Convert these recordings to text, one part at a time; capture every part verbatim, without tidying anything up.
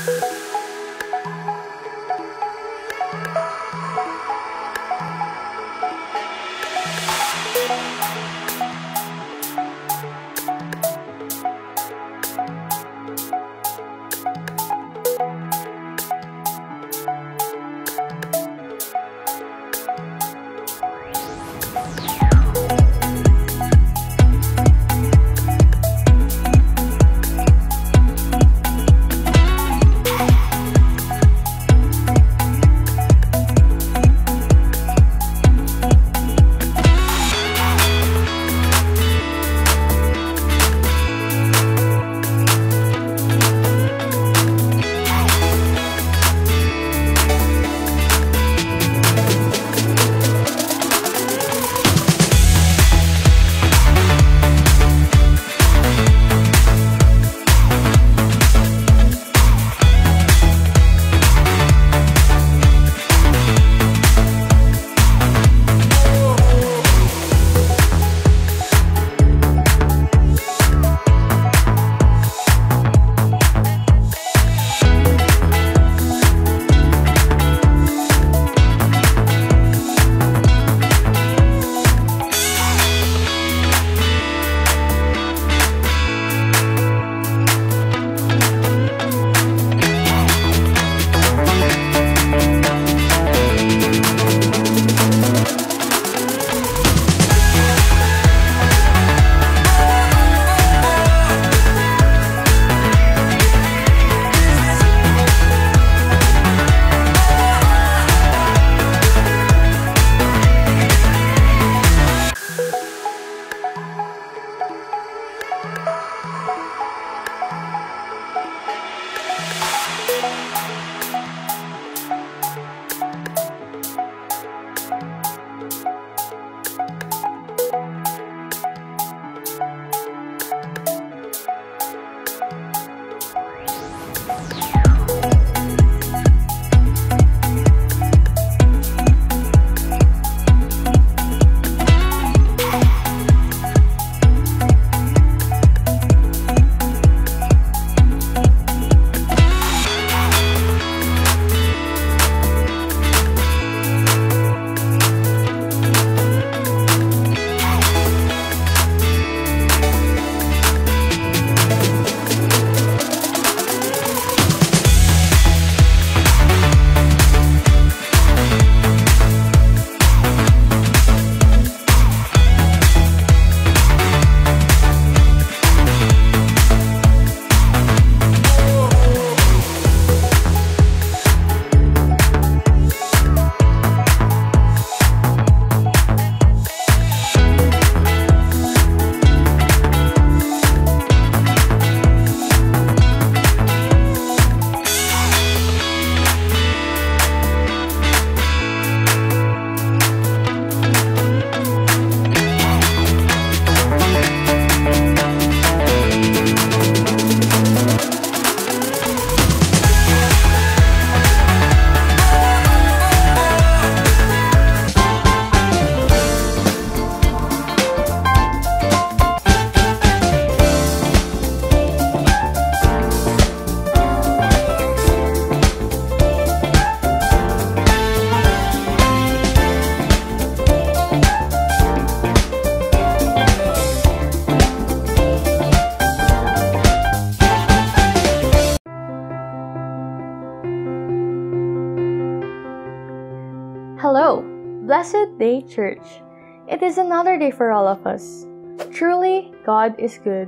Hello, Blessed Day Church. It is another day for all of us. Truly, God is good.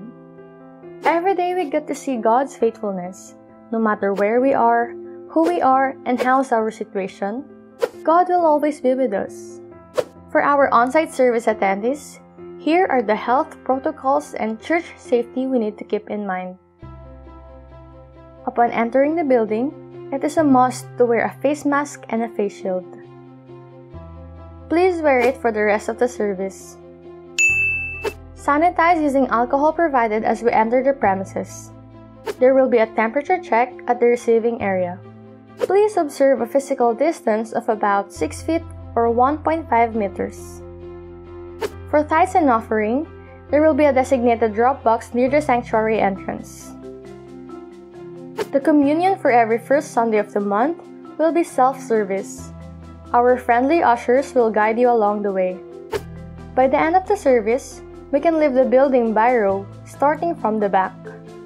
Every day we get to see God's faithfulness. No matter where we are, who we are, and how's our situation, God will always be with us. For our on-site service attendees, here are the health protocols and church safety we need to keep in mind. Upon entering the building, it is a must to wear a face mask and a face shield. Please wear it for the rest of the service. Sanitize using alcohol provided as we enter the premises. There will be a temperature check at the receiving area. Please observe a physical distance of about six feet or one point five meters. For tithes and offering, there will be a designated drop box near the sanctuary entrance. The communion for every first Sunday of the month will be self-service. Our friendly ushers will guide you along the way. By the end of the service, we can leave the building by row, starting from the back.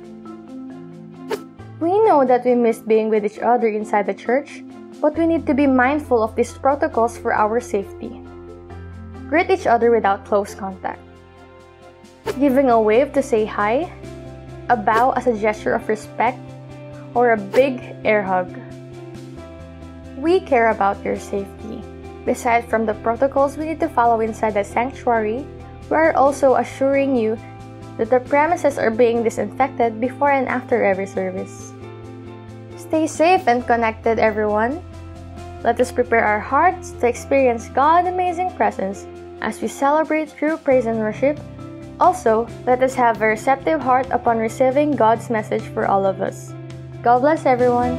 We know that we miss being with each other inside the church, but we need to be mindful of these protocols for our safety. Greet each other without close contact. Giving a wave to say hi, a bow as a gesture of respect, or a big air hug. We care about your safety. Aside from the protocols we need to follow inside the sanctuary, we are also assuring you that the premises are being disinfected before and after every service. Stay safe and connected, everyone. Let us prepare our hearts to experience God's amazing presence as we celebrate through praise and worship. Also, let us have a receptive heart upon receiving God's message for all of us. God bless everyone.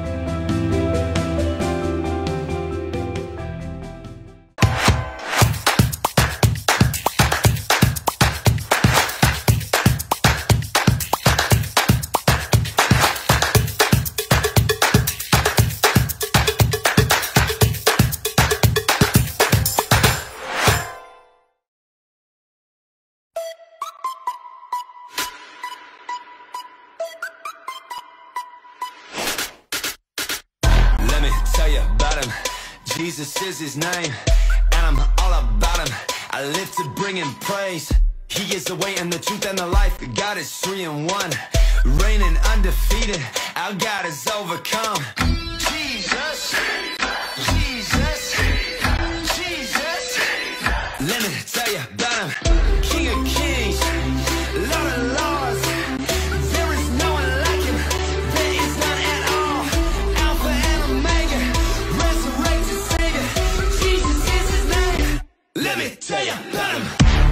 Jesus is his name, and I'm all about him. I live to bring him praise. He is the way and the truth and the life. God is three in one, reigning undefeated. Our God is overcome. Jesus, Jesus, Jesus. Let me tell you about him. King of kings, Lord of lords. There is no one like him. There is none at all. Alpha and Omega, resurrected Savior. Jesus is his name. Let me tell you about him.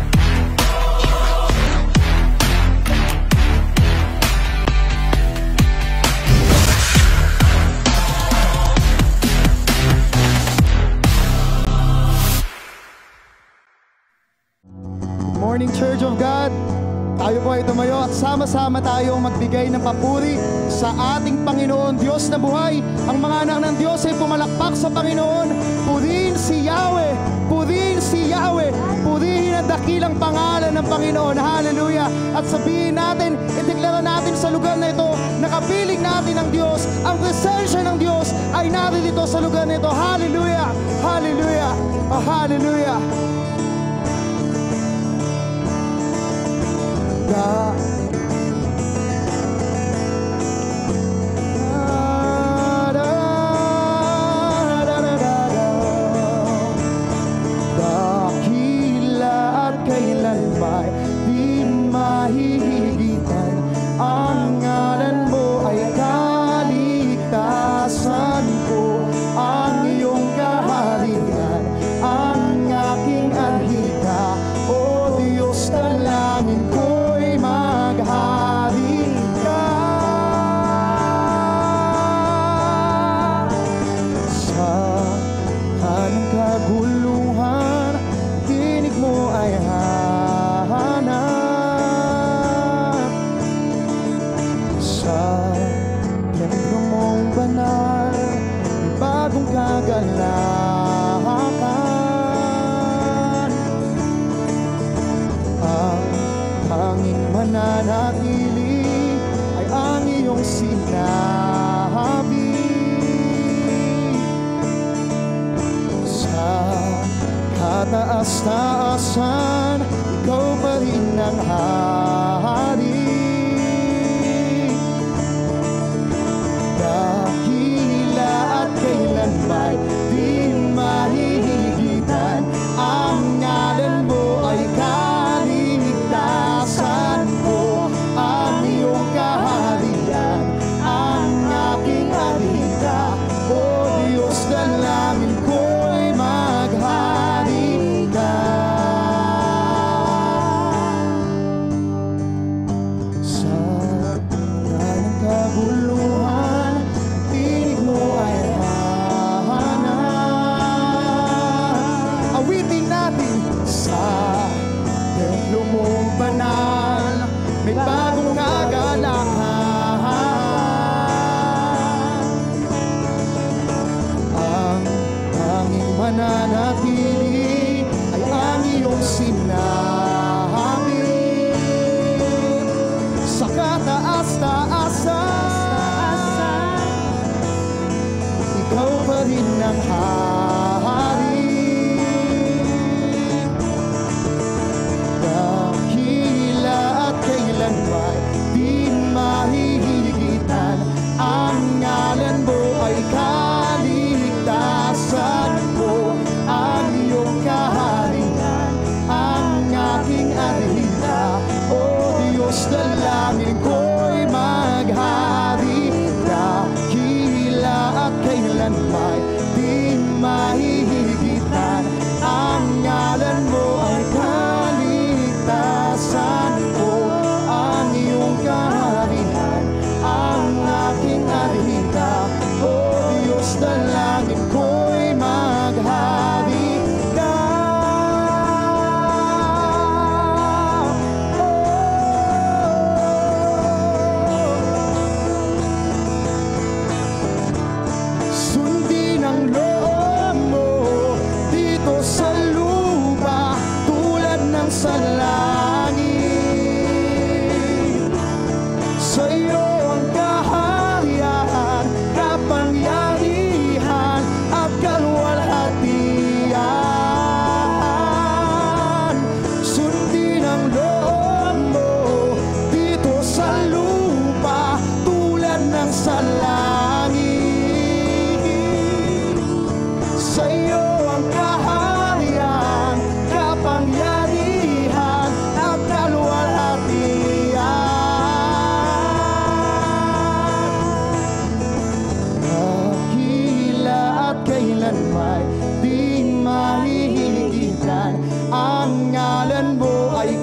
Morning, Church of God. Tayo po ay tumayo at sama-sama tayong magbigay ng papuri sa ating Panginoon Diyos na buhay. Ang mga anak ng Diyos ay pumalakpak sa Panginoon. Purihin si Yahweh, purihin si Yahweh, purihin ang dakilang pangalan ng Panginoon. Hallelujah. At sabihin natin, ideklara natin sa lugar na ito, nakapiling natin ang Diyos. Ang presensya ng Diyos ay narito sa lugar na ito. Hallelujah, hallelujah, oh, hallelujah. God. Dakila at kailanman di mahihigitan, ang ngalan mo ay kaligtasan ko, ang iyong kaharian, ang aking anhika, o Diyos na langit ko. Maghari ka sa kanang kaguluhan, tinig mo ay hahanap sa templo mong banal, may bagong kagalakan. Ang hanging mananatili ay ang iyong sinabi. Sa kataas-taasan, ikaw pa rin ang hari. Dakila at kailanman di mahihigitan, ang ngalan mo ay kaligtasan ko, ang iyong kaharian, ang aking anhika, o Diyos na langit ko'y maghari ka. ng hari. Dakila at kailanman di mahihigitan, ang ngalan mo ay kaligtasan ko. Ang iyong kaharian, ang aking adhika, O Diyos, dalangin ko'y maghari. Dakila at kailanman di mahihigitan, ang ngalan mo ay kaligtasan ko. Ang iyong kaharian, ang aking adhika, O Diyos, dalangin ko'y maghari ka. Sundin ang loob mo dito sa lupa tulad ng sa langit. Sa iyo ang kaharian, kapangyarihan at kaluwalhatian. Sundin ang loob mo dito sa lupa tulad ng sa langit. Sa iyo ang kaharian, kapangyarihan at kaluwalhatian. Dakila at kailanman di mahihigitan, ang ngalan mo ay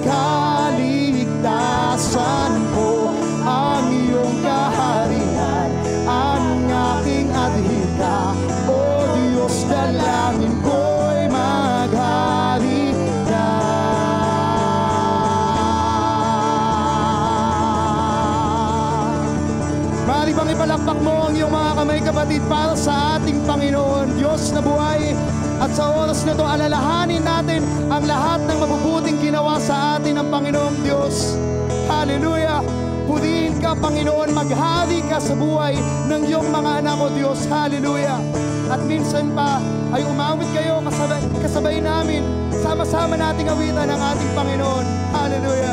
kaligtasan ko. Ang iyong kaharian, ang aking adhika, O Diyos, dalangin ko'y maghari ka. Maaari bang ipalakpak mo ang iyong mga kamay, kapatid, para sa ating Panginoon Diyos na buhay? At sa oras na ito, alalahanin natin ang lahat ng mabubuting ginawa sa atin ng Panginoong Diyos. Hallelujah! Purihin ka, Panginoon, maghari ka sa buhay ng iyong mga anak, O Diyos. Hallelujah! At minsan pa ay umawit kayo kasabay, kasabay namin. Sama-sama nating awitan ang ating Panginoon. Hallelujah!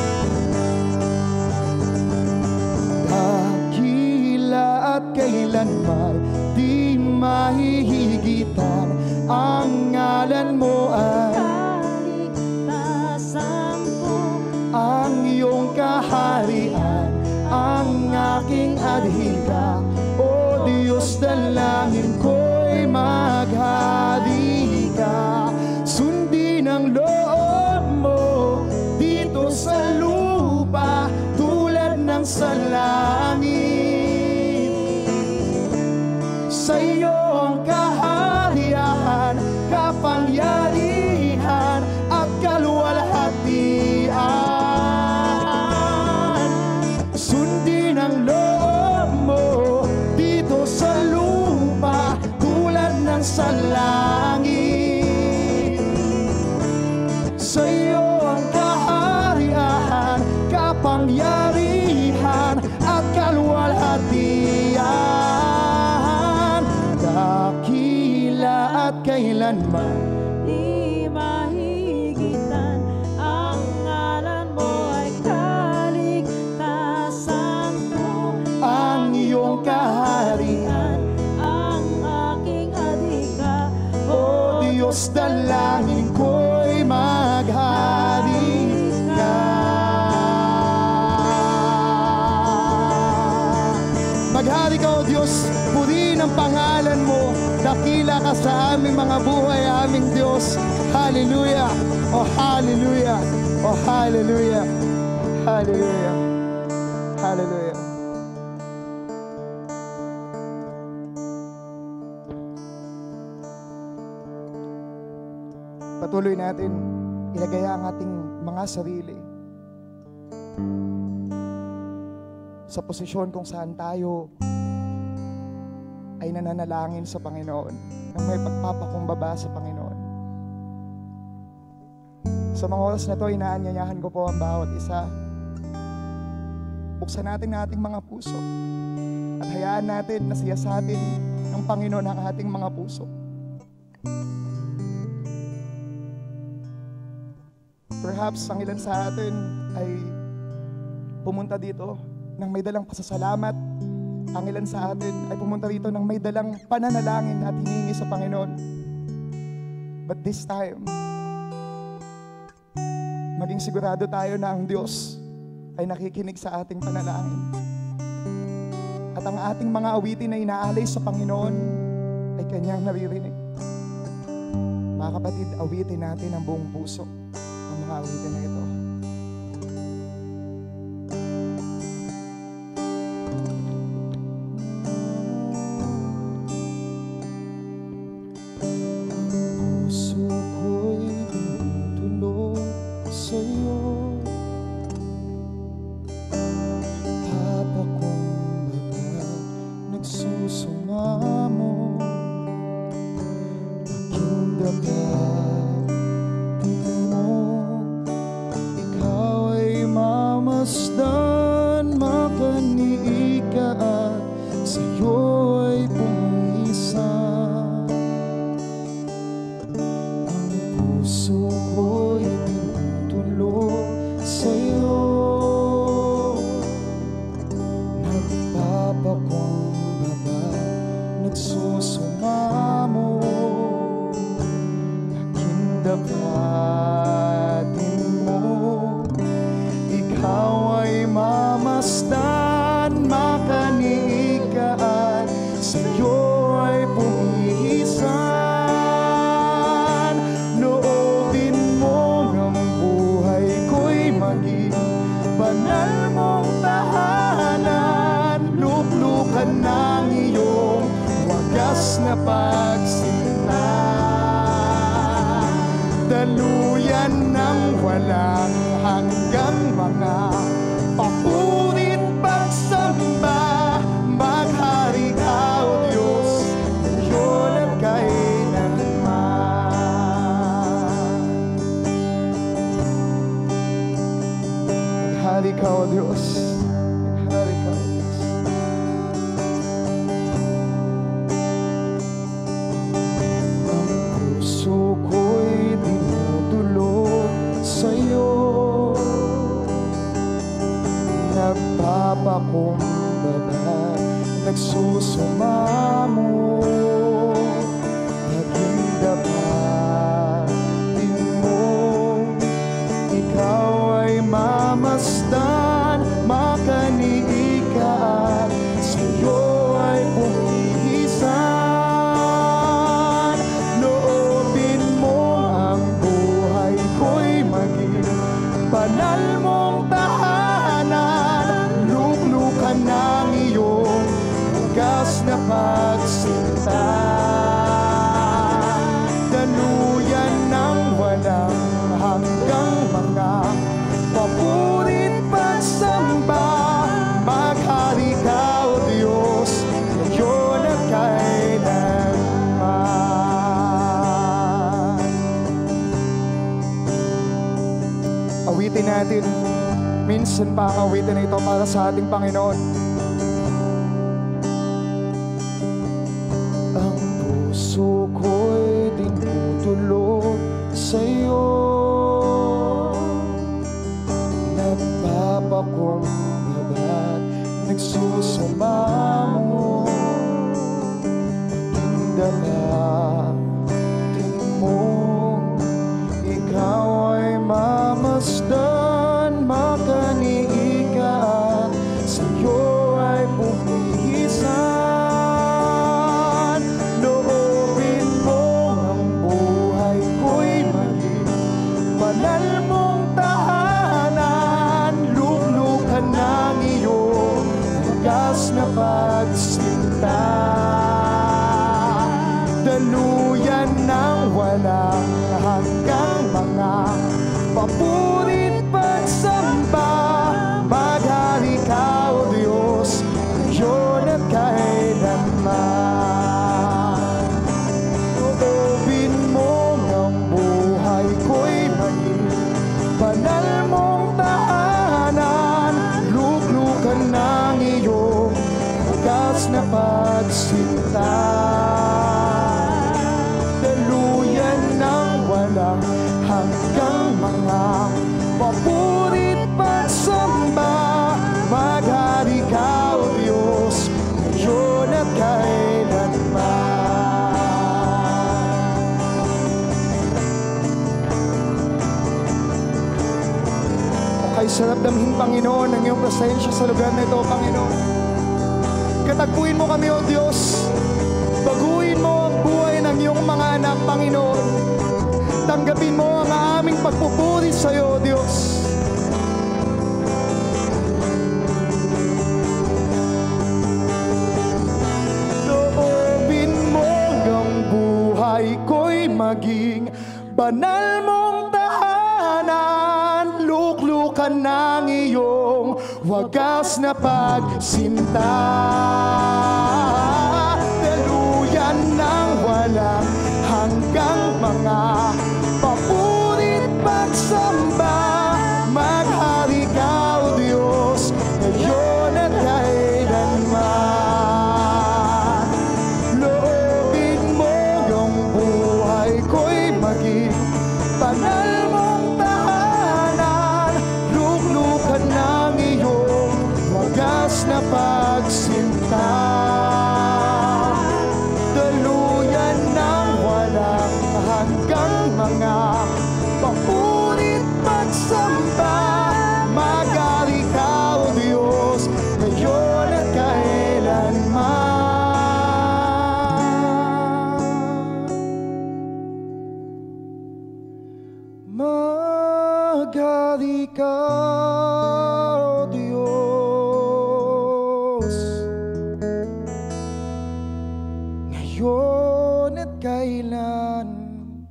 Dakila at kailanman di mahihigitan, ang ngalan mo ay kaligtasan ko. ang iyong kaharian, ang aking adhika, O Diyos, dalangin ko'y maghari ka. Sundin ang loob mo dito sa lupa tulad ng sa langit. Sa iyo ang kaharian, kapangyarihan at kaluwalhatian. Sundin ang loob mo dito sa lupa tulad ng sa langit. Sa iyo ang kaharian, kapangyarihan at kaluwalhatian. Dakila at kailanman Di mahigitan, ang ngalan mo ay kaligtasan ko. ang iyong kaharian, Ang aking adhika, O Diyos, dalangin ko'y maghari ka. Maghari ka, O Diyos, purihin ang pangalan mo. Dakila ka sa aming mga buhay, aming Diyos. Hallelujah! O hallelujah! O hallelujah! Hallelujah! Hallelujah! Patuloy natin ilagay ang ating mga sarili sa posisyon kung saan tayo ay nananalangin sa Panginoon, nang may pagpapakumbaba sa Panginoon. Sa mga oras na ito, inaanyayahan ko po ang bawat isa. Buksan natin ang ating mga puso at hayaan natin na siya sa atin ng Panginoon ang ating mga puso. Perhaps ang ilan sa atin ay pumunta dito nang may dalang pasasalamat. Ang ilan sa atin ay pumunta dito nang may dalang pananalangin at hiningi sa Panginoon. But this time, maging sigurado tayo na ang Diyos ay nakikinig sa ating panalangin. At ang ating mga awitin na inaalay sa Panginoon ay Kanyang naririnig. Mga kapatid, awitin natin ang buong puso ang mga awitin na ito. Puso ko'y tinutulog sa'yo, Papa kong baba nagsusumamo, pakindapat mo, ikaw ay mamasdan, makaniika at sa'yo ay pumisan. Ang puso ko'y tinutulog sa'yo, nagpapakwang baba, nagsusumamo, pakindapatin mo, ikaw ay mamasdan, makaniika at sa'yo ay pumisan. Loobin mo ng buhay ko'y maging banal mong tahanan, luklukan ng iyong wagas na pagsinta, daluyan ng walang hanggang mga papurit pagsamba, maghari ka o Diyos, ngayon at kailanman. Maghari ka o Diyos, maghari ka o Diyos. Ang puso ko'y tinutulog sa'yo, nagpapakumbaba, nagsusumamo, pagindapatin mo, ikaw ay mamasdan, makaniika at sa'yo ay pumihisan. Loobin mo ang buhay ko'y maging banal mong tahanan, luklukan ng iyong wagas na pagsinta, daluyan ng walang hanggang mga papurit pagsamba, maghari ka o Diyos, ngayon at kailanman. Awitin natin minsan pa ang awitin na ito para sa ating Panginoon. Ang puso ko'y tinutulog sa'yo, nagpapakumbaba, nagsusumamo, pakindapatin mo, ikaw ay mamasdan, makaniika at sa'yo ay pumihisan. Loobin mo ang buhay ko'y maging banal mong tahanan, luklukan ng iyong wagas na pagsinta, daluyan ng walang hanggang mga papurit pagsamba, maghari ka o Diyos, ngayon at kailanman. Loobin mo ang buhay ko'y maging banal mong tahanan, luklukan ng iyong wagas na pagsinta, Sarap damhin, Panginoon, ang iyong presensya sa lugar na ito, Panginoon. Katagpuin mo kami, O Diyos. Baguhin mo ang buhay ng iyong mga anak, Panginoon. Tanggapin mo ang aming pagpupuri sa iyo, O Diyos. Loobin mo ang buhay ko'y maging banal mong tahanan. Luklukan ng iyong wagas na pagsinta. Daluyan ng walang hanggang mga papurit pagsamba. Maghari ka, O Diyos, ngayon at kailanman. Loobin mo yung buhay ko'y maging banal mong tahanan. Luklukan ng iyong wagas na pagsinta. Daluyan ng walang hanggang mga papurit pagsamba. Magari ka, O Diyos, ngayon at kailanman. Magari ka, O Diyos, ngayon at kailanman.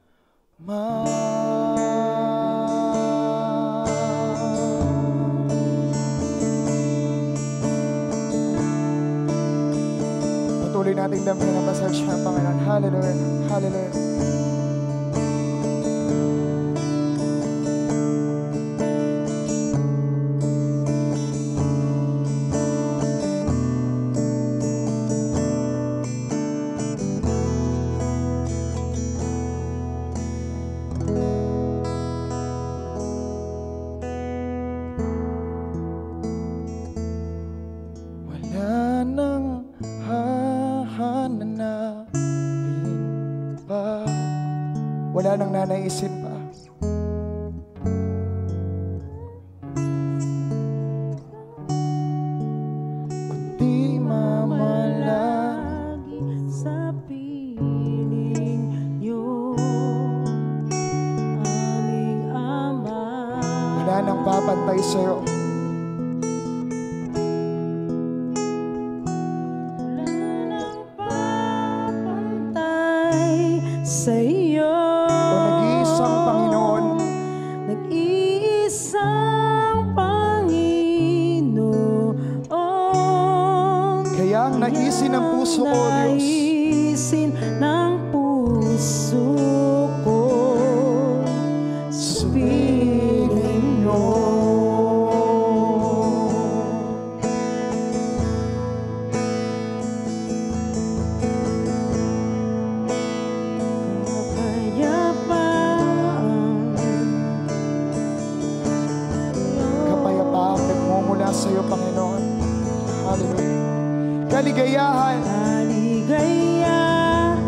Patuloy nating damhin ang pasensya ng Panginoon. Hallelujah, hallelujah. Wala nang hahanapin pa, wala nang nanaisin pa. Kundi mamalagi sa piling niyo, aming Ama. wala nang papantay sa'yo. Sa iyo, O nag-iisang Panginoon, nag-iisang Panginoon. kaya ang naisin ng puso ko, O Diyos, Naisin ng puso ko sa piling mo. kapayapaan nagmumula sa iyo, Panginoon. Hallelujah. Kaligayahan, Kaligayahan,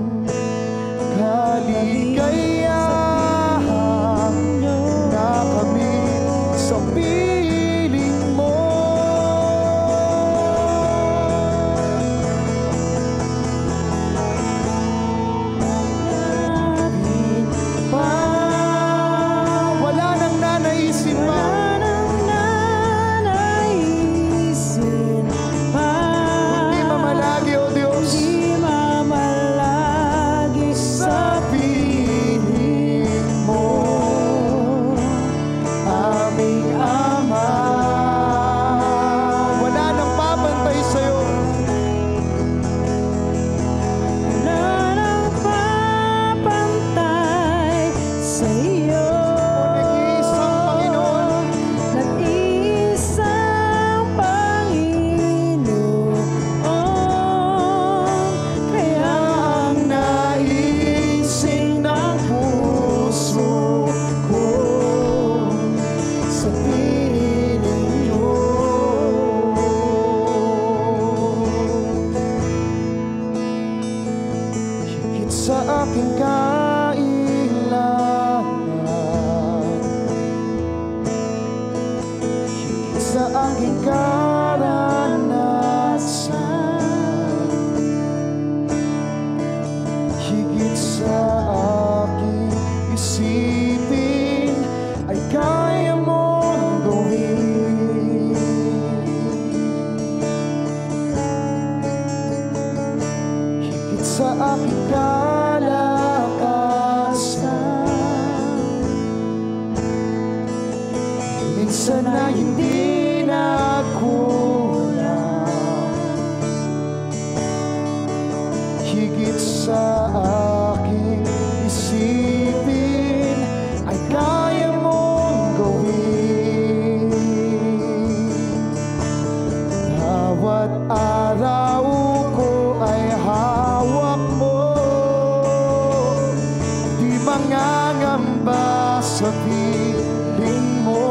kaligayahan na kami sa piling mo. Lapit Pa, wala nang nanaisin pa. wala nang nanaisin pa. Di mamalagi, O Diyos, Di mamalagi sa piling mo, aming Ama. Wala nang papantay sa'yo. wala nang papantay sa iyo. Nag-iisang Panginoon, Nag-iisang Panginoon, kaya ang naisin ng puso ko sa piling niyo. Higit sa aking kailangan, sa aking kalakasan. Minsan na hindi nagkulang, higit sa aking isipin ay kaya mong gawin. Bawat araw ko ay hawak mo, di mangangamba sa piling mo.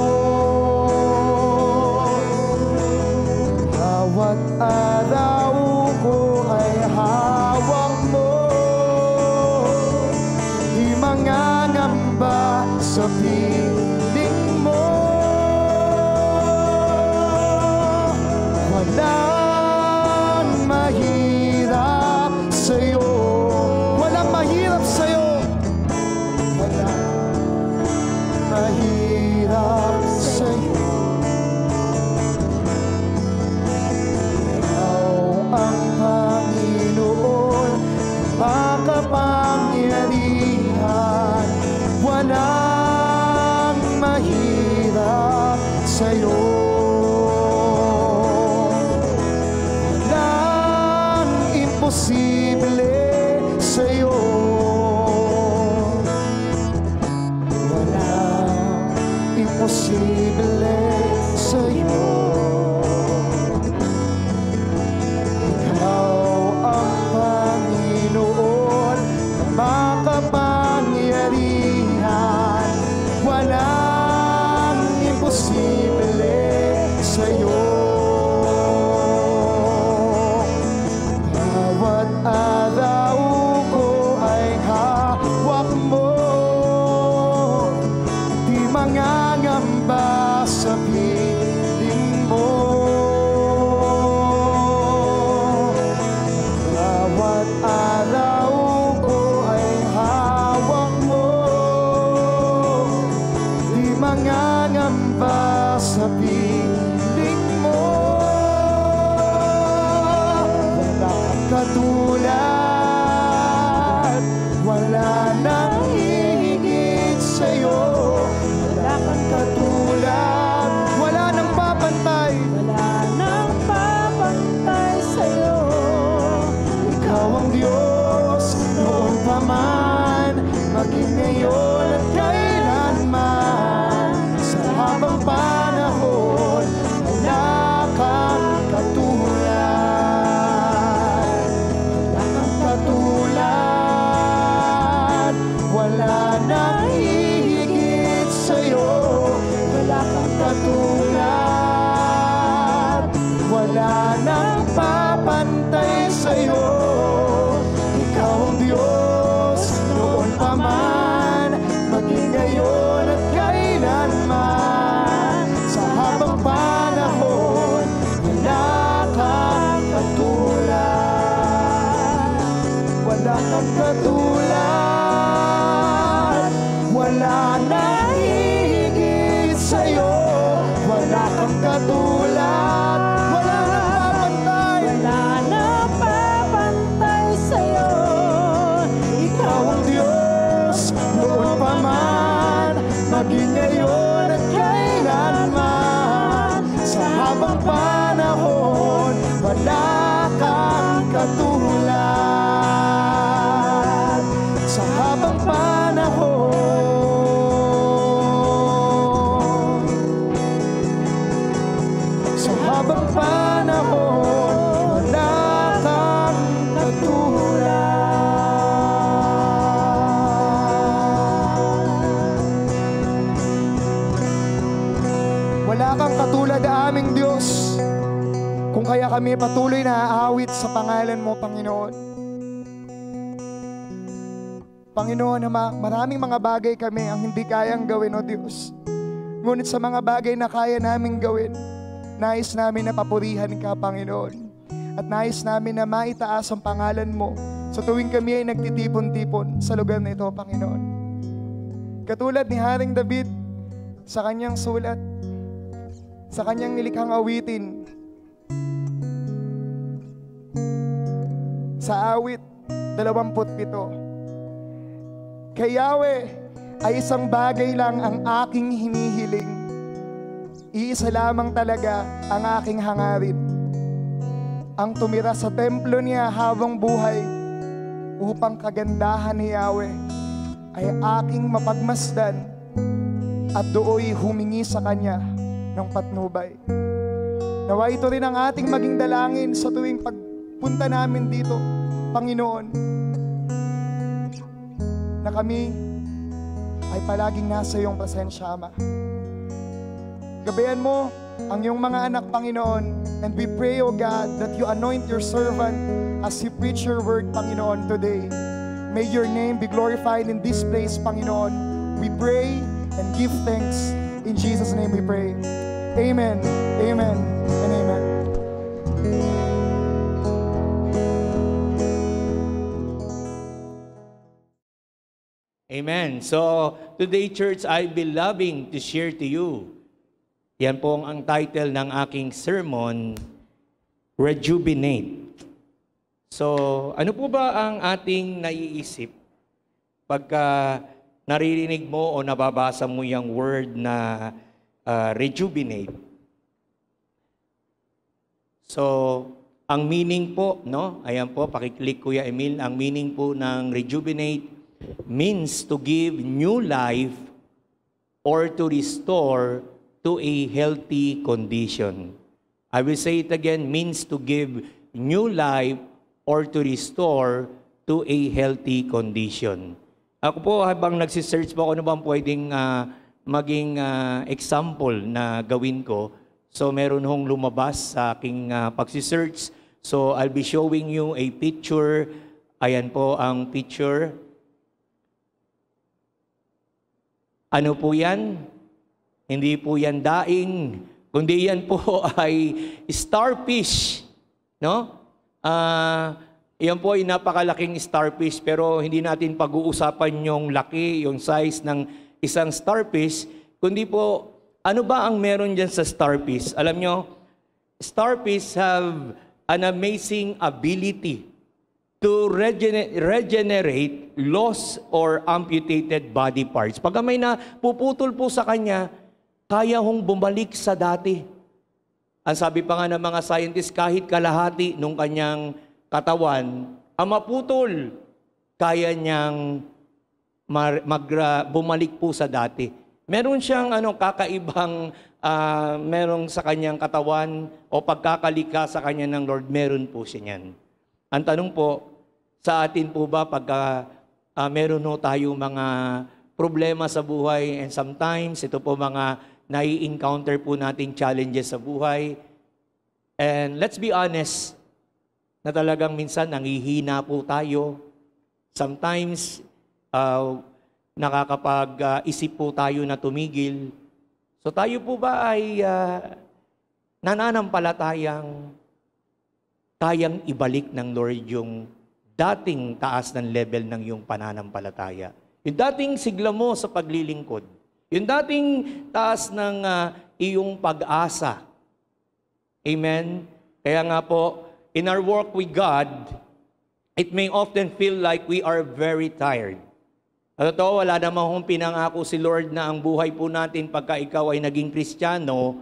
Bawat araw ko ay hawak mo, di mangangamba sa piling mo. Walang mahirap sa'yo, walang mahirap sa'yo, walang mahirap sa'yo. Ang Panginoon, makapangyarihan, walang mahirap sa'yo. Walang imposible sa'yo. Walang imposible sa'yo. Makapangyarihan, walang imposible sa'yo. Bawat araw ko ay hawak mo, di mangangamba sa piling mo. Bawat araw mangangamba sa piling mo. Wala kang katulad, wala nang hihigit sa'yo. Wala kang katulad, wala nang papantay, Wala nang papantay sa'yo. ikaw ang Diyos noon pa man, maging ngayon at kailanman. Sa habang panahon, wala kang katulad. Wala kang katulad, wala nang hihigit sa'yo. Wala kang katulad, wala nang papantay sa'yo. Ikaw ang Diyos noon pa man, maging ngayon at kailanman. Sa habang panahon, wala kang katulad. Wala kang katulad, wala nang hihigit sa'yo. Wala kang katulad, wala nang papantay. Wala nang papantay sa'yo. Ikaw ang Diyos noon pa man, maging ngayon at kailanman. Sa habang panahon, wala kang katulad. Sa habang panahon, sa habang panahon, wala kang katulad. Wala kang katulad, aming Diyos. Kung kaya kami patuloy na aawit sa pangalan mo, Panginoon. Panginoon, Ama, maraming mga bagay kami ang hindi kayang gawin, O Diyos. Ngunit sa mga bagay na kaya naming gawin, nais namin na papurihan ka, Panginoon. At nais namin na maitaas ang pangalan mo sa tuwing kami ay nagtitipon-tipon sa lugar na ito, Panginoon. Katulad ni Haring David sa kanyang sulat, sa kanyang nilikhang awitin, sa awit dalawamput pito. Kay Yahweh ay isang bagay lang ang aking hinihiling. Iisa lamang talaga ang aking hangarin. Ang tumira sa templo niya habang buhay upang kagandahan ni Yahweh ay aking mapagmasdan at dooy humingi sa Kanya ng patnubay. Nawa ito rin ang ating maging dalangin sa tuwing pagpunta namin dito, Panginoon, na kami ay palaging nasa iyong presensya, Ama. Gabayan mo ang iyong mga anak, Panginoon, and we pray, O God, that you anoint your servant as he preach your word, Panginoon, today. May your name be glorified in this place, Panginoon. We pray and give thanks. In Jesus' name we pray. Amen, amen, and amen. Amen. So, today, church, I'll be loving to share to you. Yan po ang title ng aking sermon, Rejuvenate. So, ano po ba ang ating naiisip pagka naririnig mo o nababasa mo yung word na uh, rejuvenate? So, ang meaning po, no? Ayan po, pakiclick Kuya Emil, ang meaning po ng rejuvenate means to give new life or to restore to a healthy condition. I will say it again, means to give new life or to restore to a healthy condition. Ako po, habang nagsisearch po, ano bang pwedeng uh, maging uh, example na gawin ko, so meron hong lumabas sa aking uh, pagsisearch. So I'll be showing you a picture. Ayan po ang picture. Ano po yan? Hindi po yan daing, kundi yan po ay starfish. No? Uh, yan po ay napakalaking starfish, pero hindi natin pag-uusapan yung laki, yung size ng isang starfish, kundi po, ano ba ang meron dyan sa starfish? Alam nyo, starfish have an amazing ability to regenerate, regenerate lost or amputated body parts. Pag may napuputol po sa kanya, kaya hong bumalik sa dati. Ang sabi pa nga ng mga scientists, kahit kalahati nung kanyang katawan, ang maputol, kaya niyang mag, uh, bumalik po sa dati. Meron siyang ano, kakaibang, uh, merong sa kanyang katawan o pagkakalika sa kanya ng Lord, meron po siya niyan. Ang tanong po, sa atin po ba pagka uh, meron no tayo mga problema sa buhay and sometimes ito po mga nai-encounter po nating challenges sa buhay. And let's be honest, na talagang minsan nangihina po tayo. Sometimes, uh, nakakapag-isip uh, po tayo na tumigil. So tayo po ba ay uh, nananampalatayang kayang ibalik ng Lord yung dating taas ng level ng iyong pananampalataya? Yung dating sigla mo sa paglilingkod. Yung dating taas ng uh, iyong pag-asa. Amen? Kaya nga po, in our work with God, it may often feel like we are very tired. At ito, wala namang hong pinangako si Lord na ang buhay po natin pagka ikaw ay naging Kristiyano,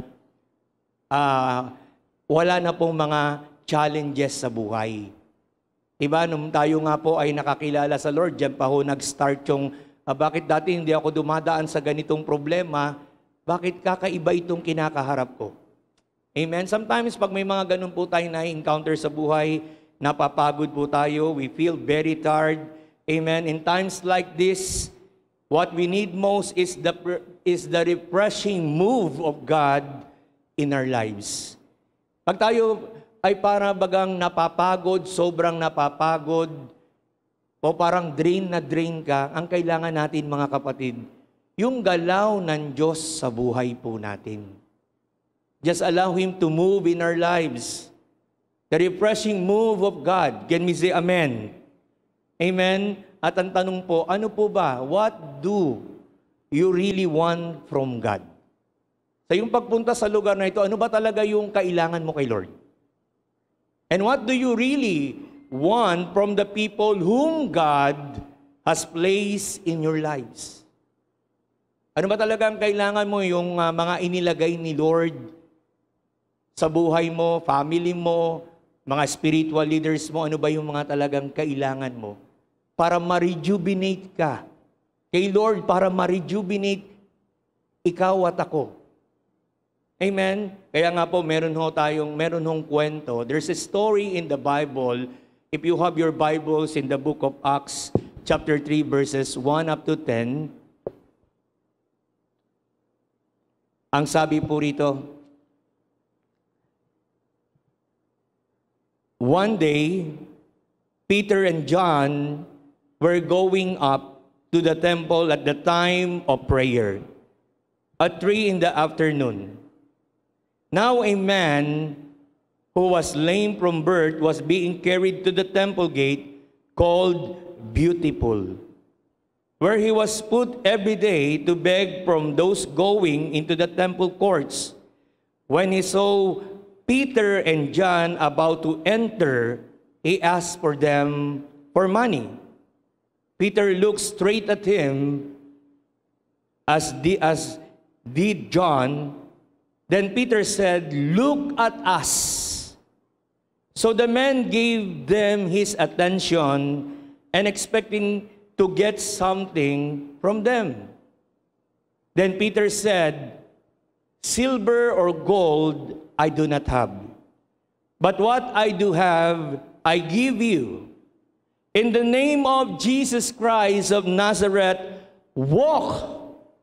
uh, wala na pong mga challenges sa buhay. Diba, nung tayo nga po ay nakakilala sa Lord, dyan pa ho nag-start yung Uh, bakit dati hindi ako dumadaan sa ganitong problema? Bakit kakaiba itong kinakaharap ko? Amen? Sometimes pag may mga ganun po tayo na-encounter sa buhay, napapagod po tayo, we feel very tired. Amen? In times like this, what we need most is the, is the refreshing move of God in our lives. Pag tayo ay para bagang napapagod, sobrang napapagod, o parang drain na drain ka, ang kailangan natin mga kapatid, yung galaw ng Diyos sa buhay po natin. Just allow Him to move in our lives. The refreshing move of God. Can we say amen? Amen? At ang tanong po, ano po ba? What do you really want from God? Sa iyong pagpunta sa lugar na ito, ano ba talaga yung kailangan mo kay Lord? And what do you really one from the people whom God has placed in your lives. Ano ba talagang kailangan mo yung uh, mga inilagay ni Lord sa buhay mo, family mo, mga spiritual leaders mo? Ano ba yung mga talagang kailangan mo para ma-rejuvenate ka? Kay Lord, para ma-rejuvenate ikaw at ako. Amen? Kaya nga po, meron ho tayong, meron hong kwento. There's a story in the Bible. If you have your Bibles in the book of Acts, chapter three, verses one up to ten, ang sabi po rito, one day, Peter and John were going up to the temple at the time of prayer, at three in the afternoon. Now a man who was lame from birth was being carried to the temple gate called Beautiful, where he was put every day to beg from those going into the temple courts. When he saw Peter and John about to enter, he asked for them for money. Peter looked straight at him, as, the, as did John. Then Peter said, "Look at us." So the man gave them his attention and expecting to get something from them. Then Peter said, "Silver or gold I do not have, but what I do have I give you. In the name of Jesus Christ of Nazareth, walk."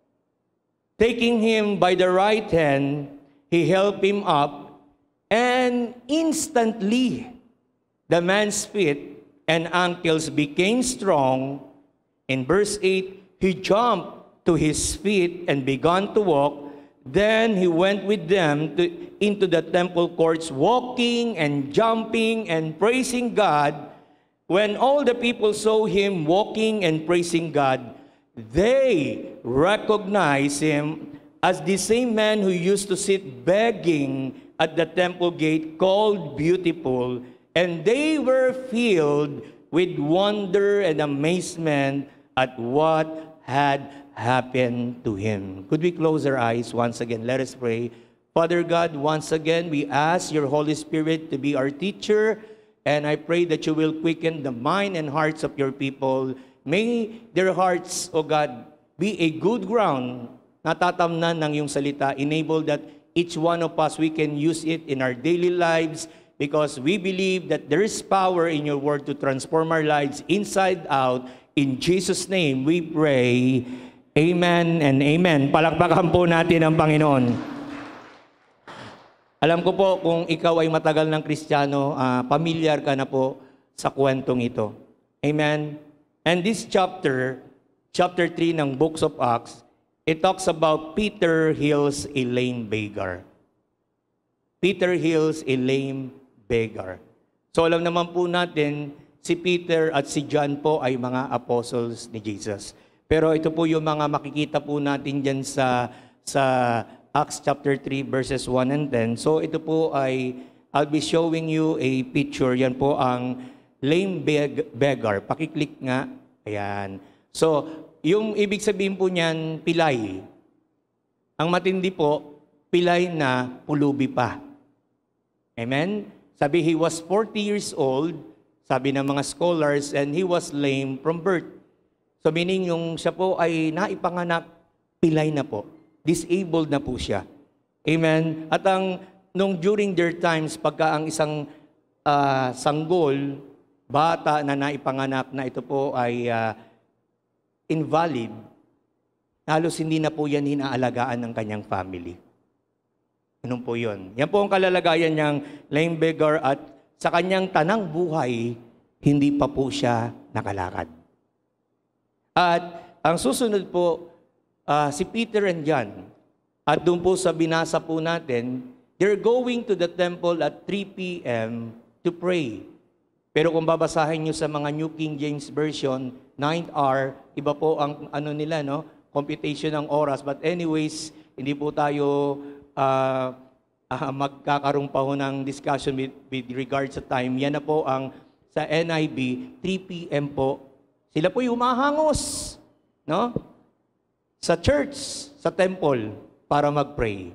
Taking him by the right hand, he helped him up, and instantly the man's feet and ankles became strong. In verse eight, he jumped to his feet and began to walk. Then he went with them to, into the temple courts, walking and jumping and praising God. When all the people saw him walking and praising God, they recognized him as the same man who used to sit begging at the temple gate called Beautiful, and they were filled with wonder and amazement at what had happened to him. Could we close our eyes once again? Let us pray. Father God, once again, we ask your Holy Spirit to be our teacher, and I pray that you will quicken the mind and hearts of your people. May their hearts, O God, be a good ground, natatamnan ng iyong salita. Enable that each one of us, we can use it in our daily lives, because we believe that there is power in your word to transform our lives inside out. In Jesus' name we pray. Amen and amen. Palakpakan po natin ang Panginoon. Alam ko po, kung ikaw ay matagal ng Kristiyano, uh, pamilyar ka na po sa kwentong ito. Amen. And this chapter, chapter three ng Books of Acts, it talks about Peter heals a lame beggar. Peter heals a lame beggar. So alam naman po natin, si Peter at si John po ay mga apostles ni Jesus. Pero ito po yung mga makikita po natin dyan sa, sa Acts chapter three verses one and ten. So ito po ay, I'll be showing you a picture. Yan po ang lame beg beggar. Pakiclick nga. Ayan. So, yung ibig sabihin po niyan, pilay. Ang matindi po, pilay na pulubi pa. Amen? Sabi, he was forty years old, sabi ng mga scholars, and he was lame from birth. So meaning yung siya po ay naipanganak, pilay na po. Disabled na po siya. Amen? At ang, nung during their times, pagka ang isang uh, sanggol, bata na naipanganak na ito po ay uh, invalid, halos hindi na po yan hinaalagaan ng kanyang family. Ano po yun? Yan po ang kalalagayan niyang lame beggar, at sa kanyang tanang buhay, hindi pa po siya nakalakad. At ang susunod po, uh, si Peter and John, at doon po sa binasa po natin, they're going to the temple at three p m to pray. Pero kung babasahin nyo sa mga New King James Version, ninth hour, iba po ang ano nila, no? Computation ng oras. But anyways, hindi po tayo uh, uh, magkakaroon pa ho ng discussion with, with regard sa time. Yan na po ang sa N I V, three p m po, sila po yung humahangos, no? Sa church, sa temple, para mag-pray.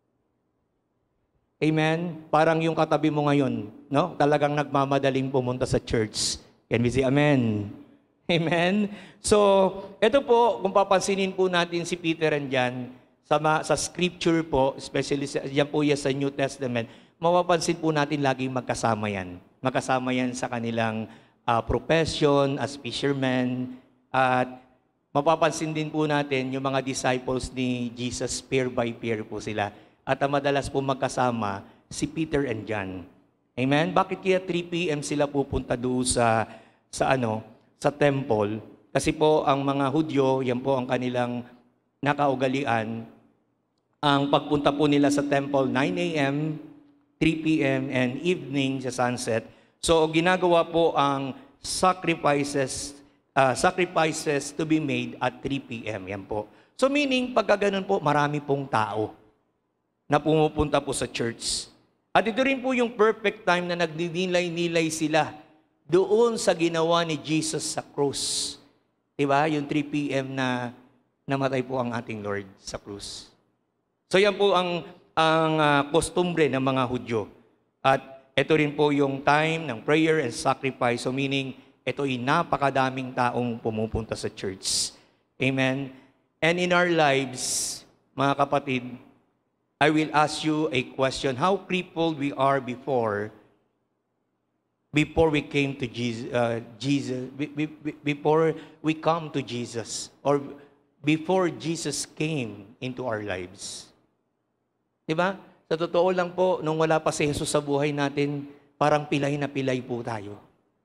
Amen? Parang yung katabi mo ngayon, no? Talagang nagmamadaling pumunta sa church. Can we say amen? Amen? So, ito po, kung papansinin po natin si Peter and John, sa, sa scripture po, especially sa, yan po yan sa New Testament, mapapansin po natin laging magkasama yan. Magkasama yan sa kanilang uh, profession as fishermen. At mapapansin din po natin yung mga disciples ni Jesus, pair by pair po sila. At ang madalas po magkasama, si Peter and John. Amen? Bakit kaya three p m sila pupunta doon sa, sa, ano, sa temple? Kasi po ang mga Hudyo, yan po ang kanilang nakaugalian. Ang pagpunta po nila sa temple, nine a m, three p m, and evening sa sunset. So, ginagawa po ang sacrifices, uh, sacrifices to be made at three p m Yan po. So, meaning, pagka ganun po, marami pong tao na pumupunta po sa church. At ito rin po yung perfect time na nagninilay-nilay sila doon sa ginawa ni Jesus sa cross. Diba? Yung three p m na namatay po ang ating Lord sa cross. So yan po ang, ang uh, kostumbre ng mga Hudyo. At ito rin po yung time ng prayer and sacrifice. So meaning, ito ay napakadaming taong pumupunta sa church. Amen? And in our lives, mga kapatid, I will ask you a question. How crippled we are before before we came to Jesus, uh, Jesus be, be, before we come to Jesus, or before Jesus came into our lives. Diba? Sa totoo lang po, nung wala pa si Jesus sa buhay natin, parang pilay na pilay po tayo.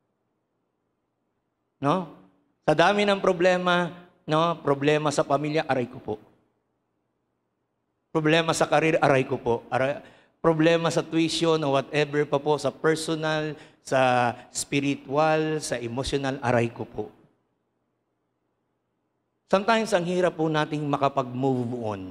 No? Sa dami ng problema, no? Problema sa pamilya, aray ko po. Problema sa karir, aray ko po. Aray, problema sa tuition o whatever pa po, sa personal, sa spiritual, sa emotional, aray ko po. Sometimes, ang hirap po nating makapag-move on.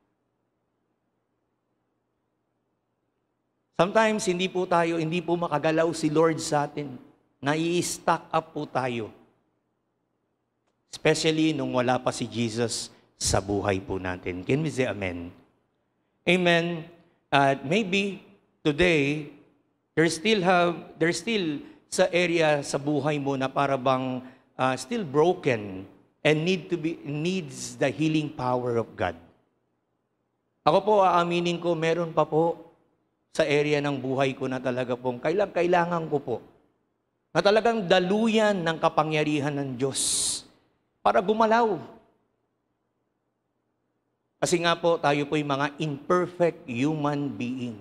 Sometimes, hindi po tayo, hindi po makagalaw si Lord sa atin. Nai-stack up po tayo. Especially nung wala pa si Jesus sa buhay po natin. Can we say amen? Amen. Uh, maybe today, there still have, there still sa area sa buhay mo na para bang uh, still broken and need to be needs the healing power of God. Ako po, aaminin ko, meron pa po sa area ng buhay ko na talaga pong kailang, kailangan ko po na talagang daluyan ng kapangyarihan ng Diyos para gumalaw. Kasi nga po, tayo po yung mga imperfect human being.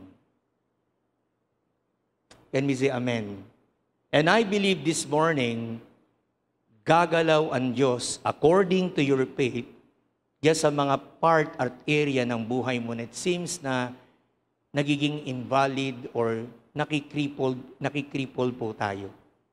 Can we say amen? And I believe this morning, gagalaw ang Diyos according to your faith, yes, sa mga part at area ng buhay mo na it seems na nagiging invalid or nakikripple, nakikripple po tayo.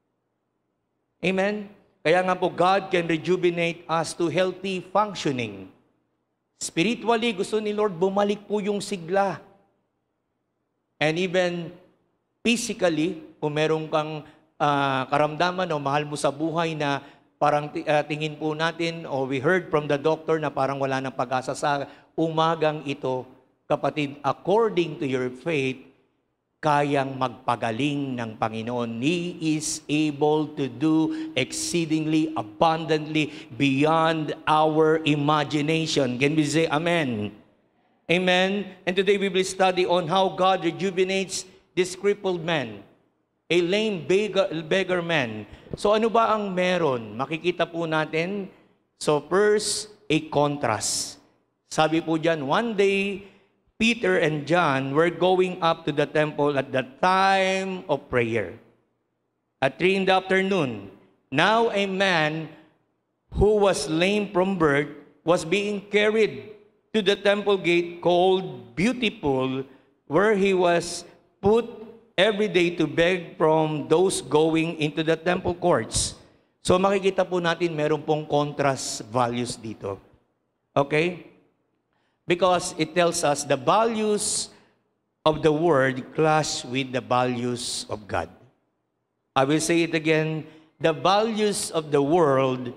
Amen? Kaya nga po, God can rejuvenate us to healthy functioning. Spiritually, gusto ni Lord bumalik po yung sigla. And even physically, kung meron kang uh, karamdaman o mahal mo sa buhay na parang uh, tingin po natin o we heard from the doctor na parang wala nang pag-asa sa umagang ito, kapatid, according to your faith, kayang magpagaling ng Panginoon. He is able to do exceedingly abundantly beyond our imagination. Can we say amen? Amen? And today we will study on how God rejuvenates this crippled man, a lame beggar, beggar man. So ano ba ang meron? Makikita po natin. So first, a contrast. Sabi po dyan, one day, Peter and John were going up to the temple at the time of prayer. At three in the afternoon, now a man who was lame from birth was being carried to the temple gate called Beautiful, where he was put every day to beg from those going into the temple courts. So makikita po natin meron pong contrast values dito. Okay? Because it tells us the values of the world clash with the values of God. I will say it again, the values of the world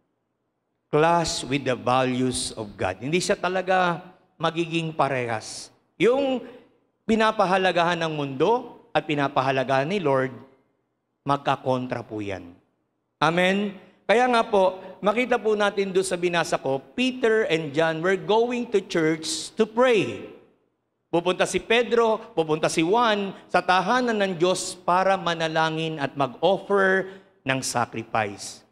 clash with the values of God. Hindi siya talaga magiging parehas. Yung pinapahalagahan ng mundo at pinapahalagahan ni Lord, magkakontra po yan. Amen? Kaya nga po, makita po natin doon sa binasa ko, Peter and John were going to church to pray. Pupunta si Pedro, pupunta si Juan sa tahanan ng Diyos para manalangin at mag-offer ng sacrifice.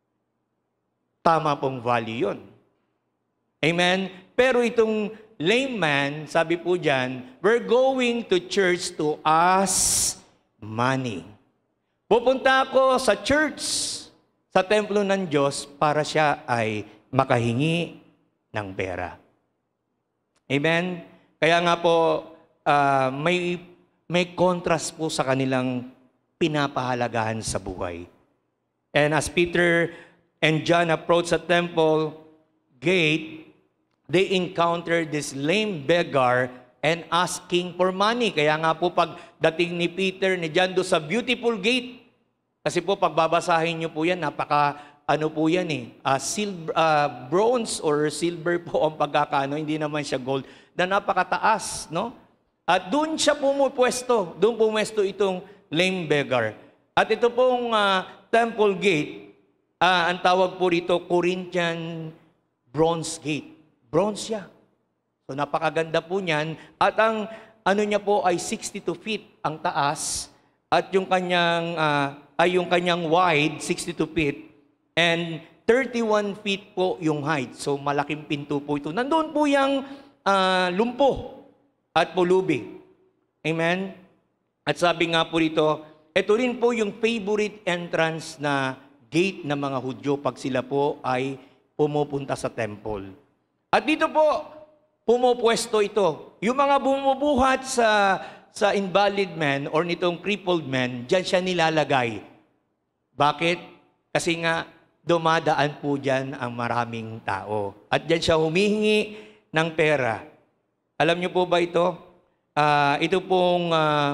Tama pong value yun. Amen? Pero itong lame man, sabi po dyan, we're going to church to ask money. Pupunta ako sa church, sa templo ng Diyos, para siya ay makahingi ng pera. Amen? Kaya nga po, uh, may, may contrast po sa kanilang pinapahalagahan sa buhay. And as Peter and John approached the temple gate, they encountered this lame beggar and asking for money. Kaya nga po pagdating ni Peter, ni John do sa beautiful gate, kasi po pagbabasahin niyo po yan, napaka ano po yan eh, uh, silver, uh, bronze or silver po ang pagkakaano, hindi naman siya gold, na napakataas, no? At doon siya pumupwesto, doon pumwesto itong lame beggar. At ito pong uh, temple gate, uh, ang tawag po rito, Corinthian bronze gate. Bronze siya. So napakaganda po niyan. At ang ano niya po ay sixty-two feet ang taas, at yung kanyang, uh, ay yung kanyang wide, sixty-two feet, and thirty-one feet po yung height. So malaking pinto po ito. Nandun po yung uh, lumpo at pulubi. Amen? At sabi nga po rito, ito rin po yung favorite entrance na gate ng mga Hudyo pag sila po ay pumupunta sa temple. At dito po, pumupwesto ito. Yung mga bumubuhat sa, sa invalid man or nitong crippled man, dyan siya nilalagay. Bakit? Kasi nga, dumadaan po dyan ang maraming tao. At dyan siya humihingi ng pera. Alam niyo po ba ito? Uh, ito pong uh,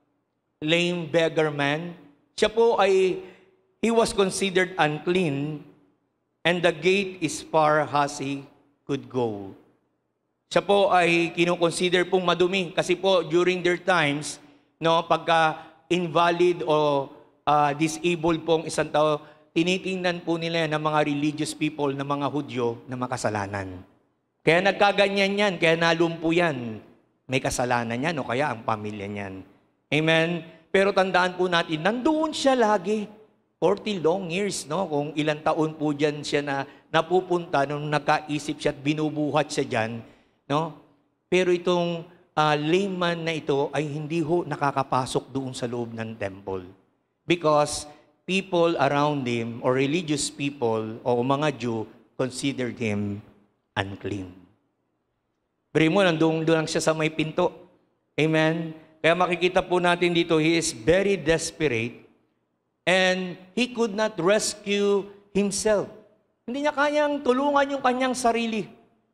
lame beggar man, siya po ay, he was considered unclean, and the gate is far as he could go. Siya po ay kinoconsider pong madumi, kasi po during their times, no, pagka invalid o uh, disabled pong isang tao, tinitingnan po nila ng mga religious people, ng mga Hudyo, na makasalanan. Kaya nagkaganyan yan, kaya nalumpo yan. May kasalanan yan o kaya ang pamilya niyan. Amen? Pero tandaan po natin, nandoon siya lagi. forty long years, no? Kung ilang taon po dyan siya na napupunta nung nakaisip siya at binubuhat siya dyan, no? Pero itong uh, layman na ito ay hindi ho nakakapasok doon sa loob ng temple. Because people around him or religious people o mga Jew considered him unclean. Pero mo, nandun lang siya sa may pinto. Amen? Kaya makikita po natin dito, he is very desperate and he could not rescue himself. Hindi niya kayang tulungan yung kanyang sarili.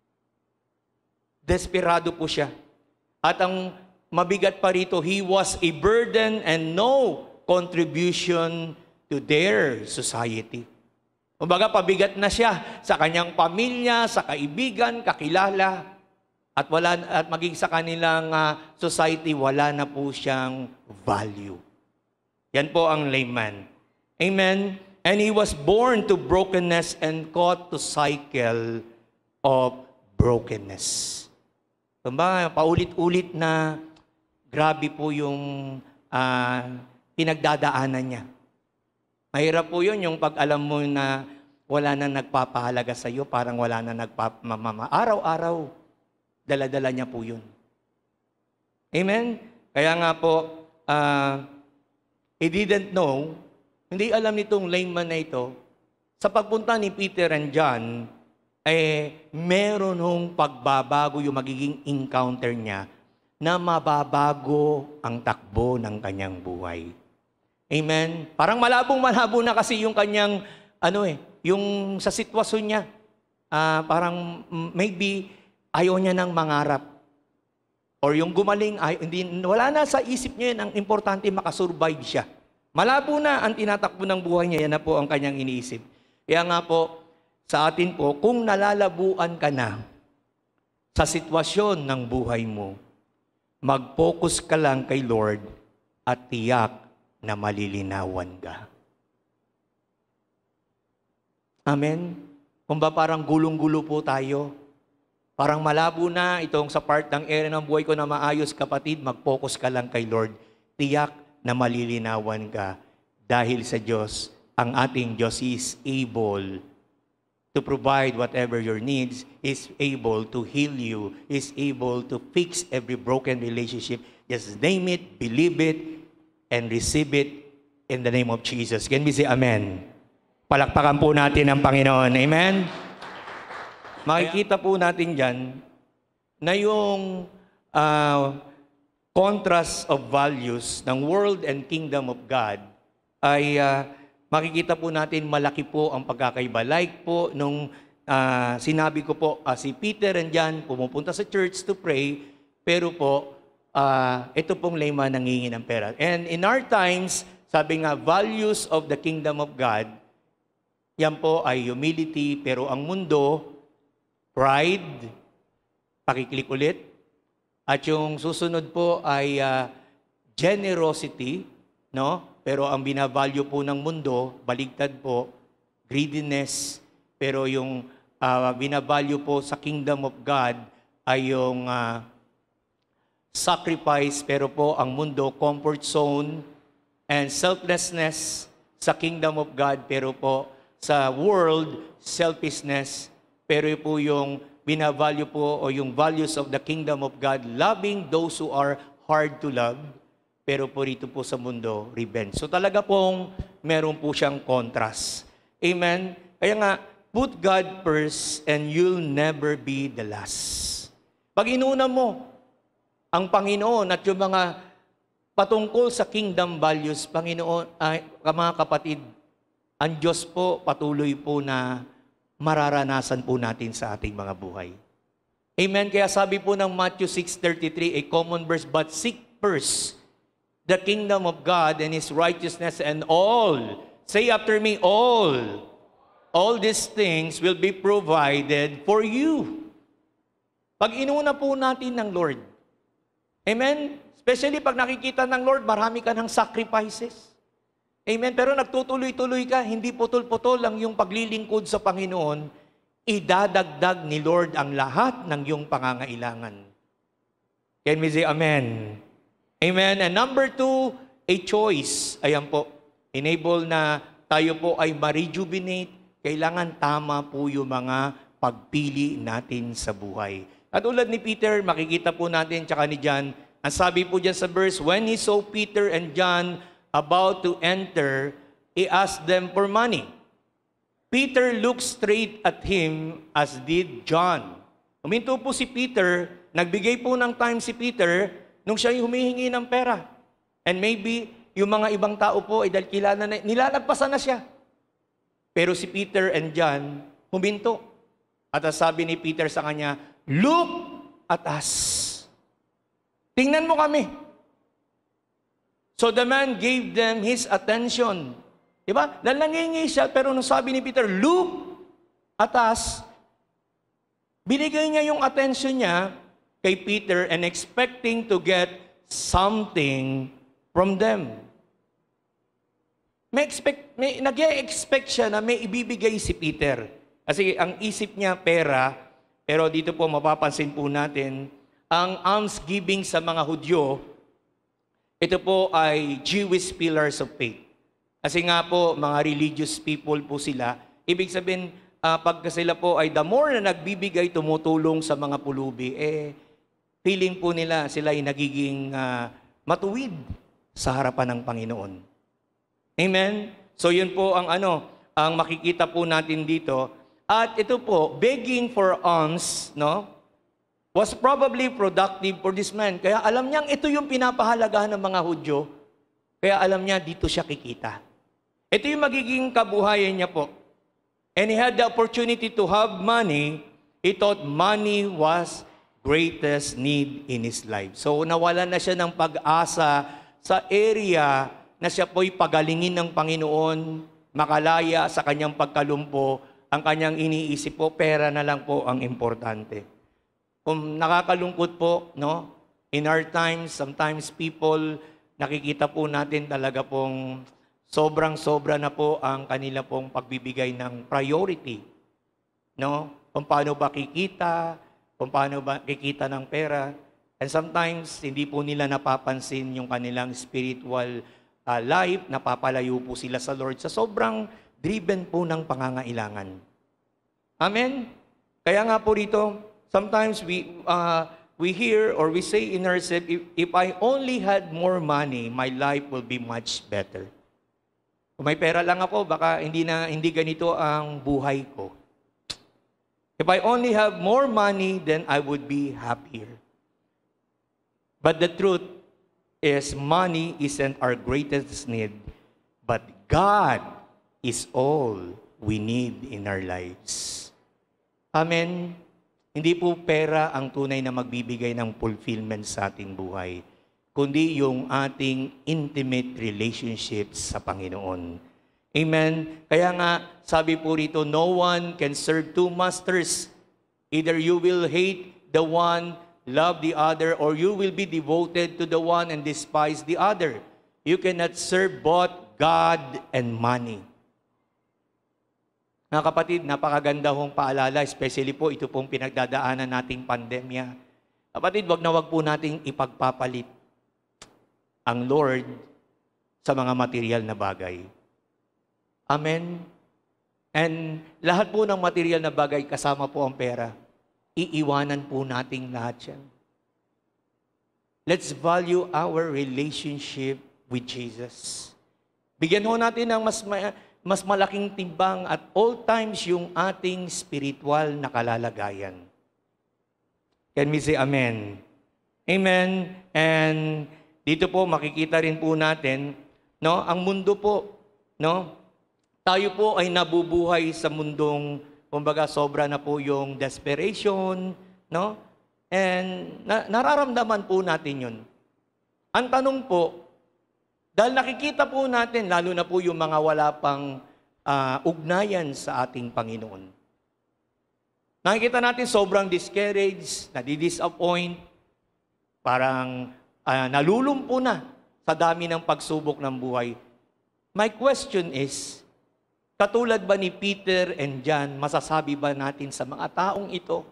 Desperado po siya. At ang mabigat pa rito, he was a burden and no contribution to their society. Kumbaga, pabigat na siya sa kanyang pamilya, sa kaibigan, kakilala, at wala at maging sa kanilang uh, society, wala na po siyang value. Yan po ang layman. Amen? And he was born to brokenness and caught to cycle of brokenness. Kumbaga, paulit-ulit na grabe po yung uh, pinagdadaanan niya. Mahirap po yun yung pag alam mo na wala na nagpapahalaga sa iyo, parang wala na nagpapamama. Araw-araw, dala-dala niya po yun. Amen? Kaya nga po, uh, he didn't know, hindi alam nitong layman na ito, sa pagpunta ni Peter and John, eh, meron hong pagbabago yung magiging encounter niya na mababago ang takbo ng kanyang buhay. Amen? Parang malabong-malabo na kasi yung kanyang, ano eh, yung sa sitwasyon niya. Uh, parang maybe ayaw niya ng mangarap. Or yung gumaling, ay, hindi, wala na sa isip niya yun, ang importante makasurvive siya. Malabo na ang tinatakbo ng buhay niya, yan na po ang kanyang iniisip. Kaya nga po, sa atin po, kung nalalabuan ka na sa sitwasyon ng buhay mo, mag-focus ka lang kay Lord at tiyak na malilinawan ka. Amen? Kung ba parang gulong-gulo po tayo, parang malabo na itong sa part ng area ng buhay ko na maayos, kapatid, mag-focus ka lang kay Lord. Tiyak na malilinawan ka dahil sa Diyos, ang ating Diyos is able to provide whatever your needs, is able to heal you, is able to fix every broken relationship. Just name it, believe it, and receive it in the name of Jesus. Can we say amen? Palakpakan po natin ang Panginoon. Amen? Makikita po natin dyan na yung uh, contrast of values ng world and kingdom of God ay uh, makikita po natin malaki po ang pagkakaiba. Like po nung uh, sinabi ko po, uh, si Peter and John pumupunta sa church to pray, pero po, uh, ito pong lema nangingi ng pera. And in our times, sabi nga, values of the kingdom of God, yan po ay humility, pero ang mundo, pride, pakiklik ulit, at yung susunod po ay uh, generosity, no? Pero ang binavalue po ng mundo, baligtad po, greediness. Pero yung uh, binavalue po sa kingdom of God ay yung uh, sacrifice. Pero po ang mundo, comfort zone and selflessness sa kingdom of God. Pero po sa world, selfishness. Pero po yung binavalue po o yung values of the kingdom of God, loving those who are hard to love. Pero po rito po sa mundo, revenge. So talaga pong meron po siyang contrast. Amen? Kaya nga, put God first and you'll never be the last. Pag inuna mo ang Panginoon at yung mga patungkol sa kingdom values, Panginoon, ay, mga kapatid, ang Diyos po patuloy po na mararanasan po natin sa ating mga buhay. Amen? Kaya sabi po ng Matthew six thirty-three, a common verse, but seek first the kingdom of God and His righteousness, and all, say after me, all, all these things will be provided for you. Pag inuna po natin ng Lord, amen? Especially pag nakikita ng Lord, marami ka ng sacrifices. Amen? Pero nagtutuloy-tuloy ka, hindi putol-putol ang yung paglilingkod sa Panginoon, idadagdag ni Lord ang lahat ng yung pangangailangan. Can we say amen? Amen. And number two, a choice. Ayan po, enable na tayo po ay ma-rejuvenate. Kailangan tama po yung mga pagpili natin sa buhay. At ulad ni Peter, makikita po natin, tsaka ni John, ang sabi po dyan sa verse, when he saw Peter and John about to enter, he asked them for money. Peter looked straight at him as did John. Huminto po si Peter, nagbigay po ng time si Peter, nung siya yung humihingi ng pera. And maybe, yung mga ibang tao po, ay dahil kilala na, nilalagpasan na siya. Pero si Peter and John, huminto. At sabi ni Peter sa kanya, look at us. Tingnan mo kami. So the man gave them his attention. Diba? Dahil nangingi siya, pero nung sabi ni Peter, look at us, binigay niya yung attention niya kay Peter and expecting to get something from them. May expect, may, nag-e-expect siya na may ibibigay si Peter. Kasi ang isip niya pera, pero dito po mapapansin po natin, ang almsgiving sa mga Hudyo, ito po ay Jewish pillars of faith. Kasi nga po, mga religious people po sila, ibig sabihin, uh, pag sila po ay the more na nagbibigay, tumutulong sa mga pulubi, eh, feeling po nila sila ay nagiging uh, matuwid sa harapan ng Panginoon. Amen? So yun po ang ano, ang makikita po natin dito. At ito po, begging for alms, no, was probably productive for this man. Kaya alam niyang ito yung pinapahalagahan ng mga Hudyo. Kaya alam niya dito siya kikita. Ito yung magiging kabuhayan niya po. And he had the opportunity to have money. He thought money was greatest need in his life. So nawalan na siya ng pag-asa sa area na siya po'y pagalingin ng Panginoon, makalaya sa kanyang pagkalumpo, ang kanyang iniisip po, pera na lang po ang importante. Kung nakakalungkot po, no? In our times, sometimes people, nakikita po natin talaga pong sobrang-sobra na po ang kanila pong pagbibigay ng priority. No? Kung paano ba kikita, kung paano ba kikita ng pera. And sometimes, hindi po nila napapansin yung kanilang spiritual uh, life, napapalayo po sila sa Lord sa sobrang driven po ng pangangailangan. Amen? Kaya nga po rito, sometimes we uh, we hear or we say in ourselves, if, if I only had more money, my life will be much better. Kung may pera lang ako, baka hindi na hindi ganito ang buhay ko. If I only have more money, then I would be happier. But the truth is, money isn't our greatest need, but God is all we need in our lives. Amen? Hindi po pera ang tunay na magbibigay ng fulfillment sa ating buhay, kundi yung ating intimate relationships sa Panginoon. Amen? Kaya nga, sabi po rito, no one can serve two masters. Either you will hate the one, love the other, or you will be devoted to the one and despise the other. You cannot serve both God and money. Mga kapatid, napakaganda hong paalala, especially po ito pong pinagdadaanan nating pandemya. Kapatid, wag na wag po nating ipagpapalit ang Lord sa mga material na bagay. Amen? And lahat po ng material na bagay, kasama po ang pera. Iiwanan po nating lahat yan. Let's value our relationship with Jesus. Bigyan ho natin ng mas... Ma- mas malaking timbang at all times yung ating spiritual na kalalagayan. Can we say amen? Amen. And dito po makikita rin po natin, no, ang mundo po, no? Tayo po ay nabubuhay sa mundong, kumbaga sobra na po yung desperation, no? And na, nararamdaman po natin 'yun. Ang tanong po, dahil nakikita po natin, lalo na po yung mga wala pang uh, ugnayan sa ating Panginoon. Nakikita natin sobrang discouraged, nadi-disappoint, parang uh, nalulumpo na sa dami ng pagsubok ng buhay. My question is, katulad ba ni Peter and John, masasabi ba natin sa mga taong ito,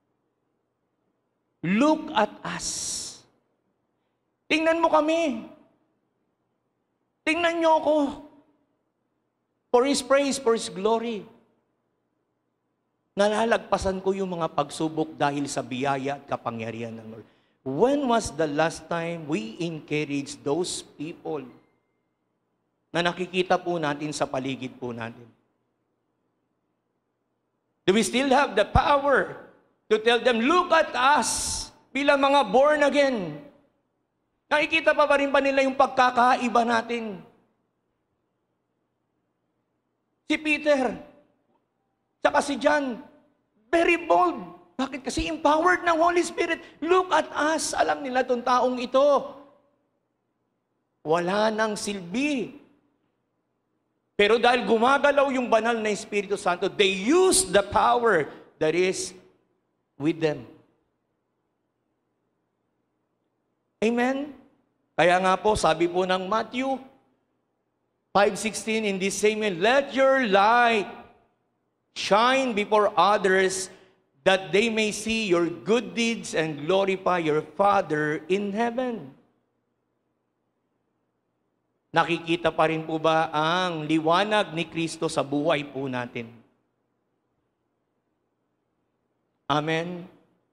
look at us. Tingnan mo kami. Tingnan niyo ako. For His praise, for His glory. Nalalagpasan ko yung mga pagsubok dahil sa biyaya at kapangyarihan ng Lord. When was the last time we encouraged those people na nakikita po natin sa paligid po natin? Do we still have the power to tell them, look at us, bilang mga born again? Nakikita pa ba rin ba nila yung pagkakaiba natin? Si Peter, tsaka si John, very bold. Bakit? Kasi empowered ng Holy Spirit. Look at us. Alam nila itong taong ito. Wala nang silbi. Pero dahil gumagalaw yung banal na Espiritu Santo, they use the power that is with them. Amen? Kaya nga po, sabi po ng Matthew five sixteen, in this same way, let your light shine before others, that they may see your good deeds and glorify your Father in heaven. Nakikita pa rin po ba ang liwanag ni Kristo sa buhay po natin? Amen?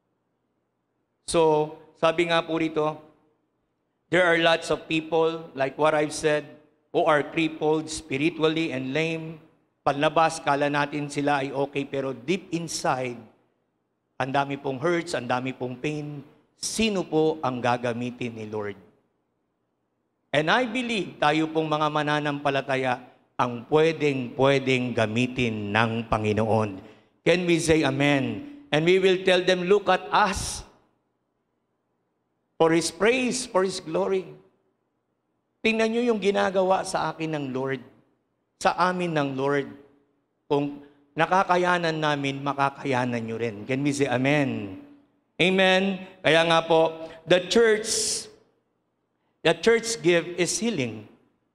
So, sabi nga po rito, there are lots of people, like what I've said, who are crippled spiritually and lame. Panlabas, kala natin sila ay okay, pero deep inside, ang dami pong hurts, ang dami pong pain. Sino po ang gagamitin ni Lord? And I believe, tayo pong mga mananampalataya, ang pwedeng-pwedeng gamitin ng Panginoon. Can we say amen? And we will tell them, look at us. For His praise, for His glory. Tingnan nyo yung ginagawa sa akin ng Lord, sa amin ng Lord. Kung nakakayanan namin, makakayanan nyo rin. Can we say amen? Amen? Kaya nga po, the church, the church gift is healing.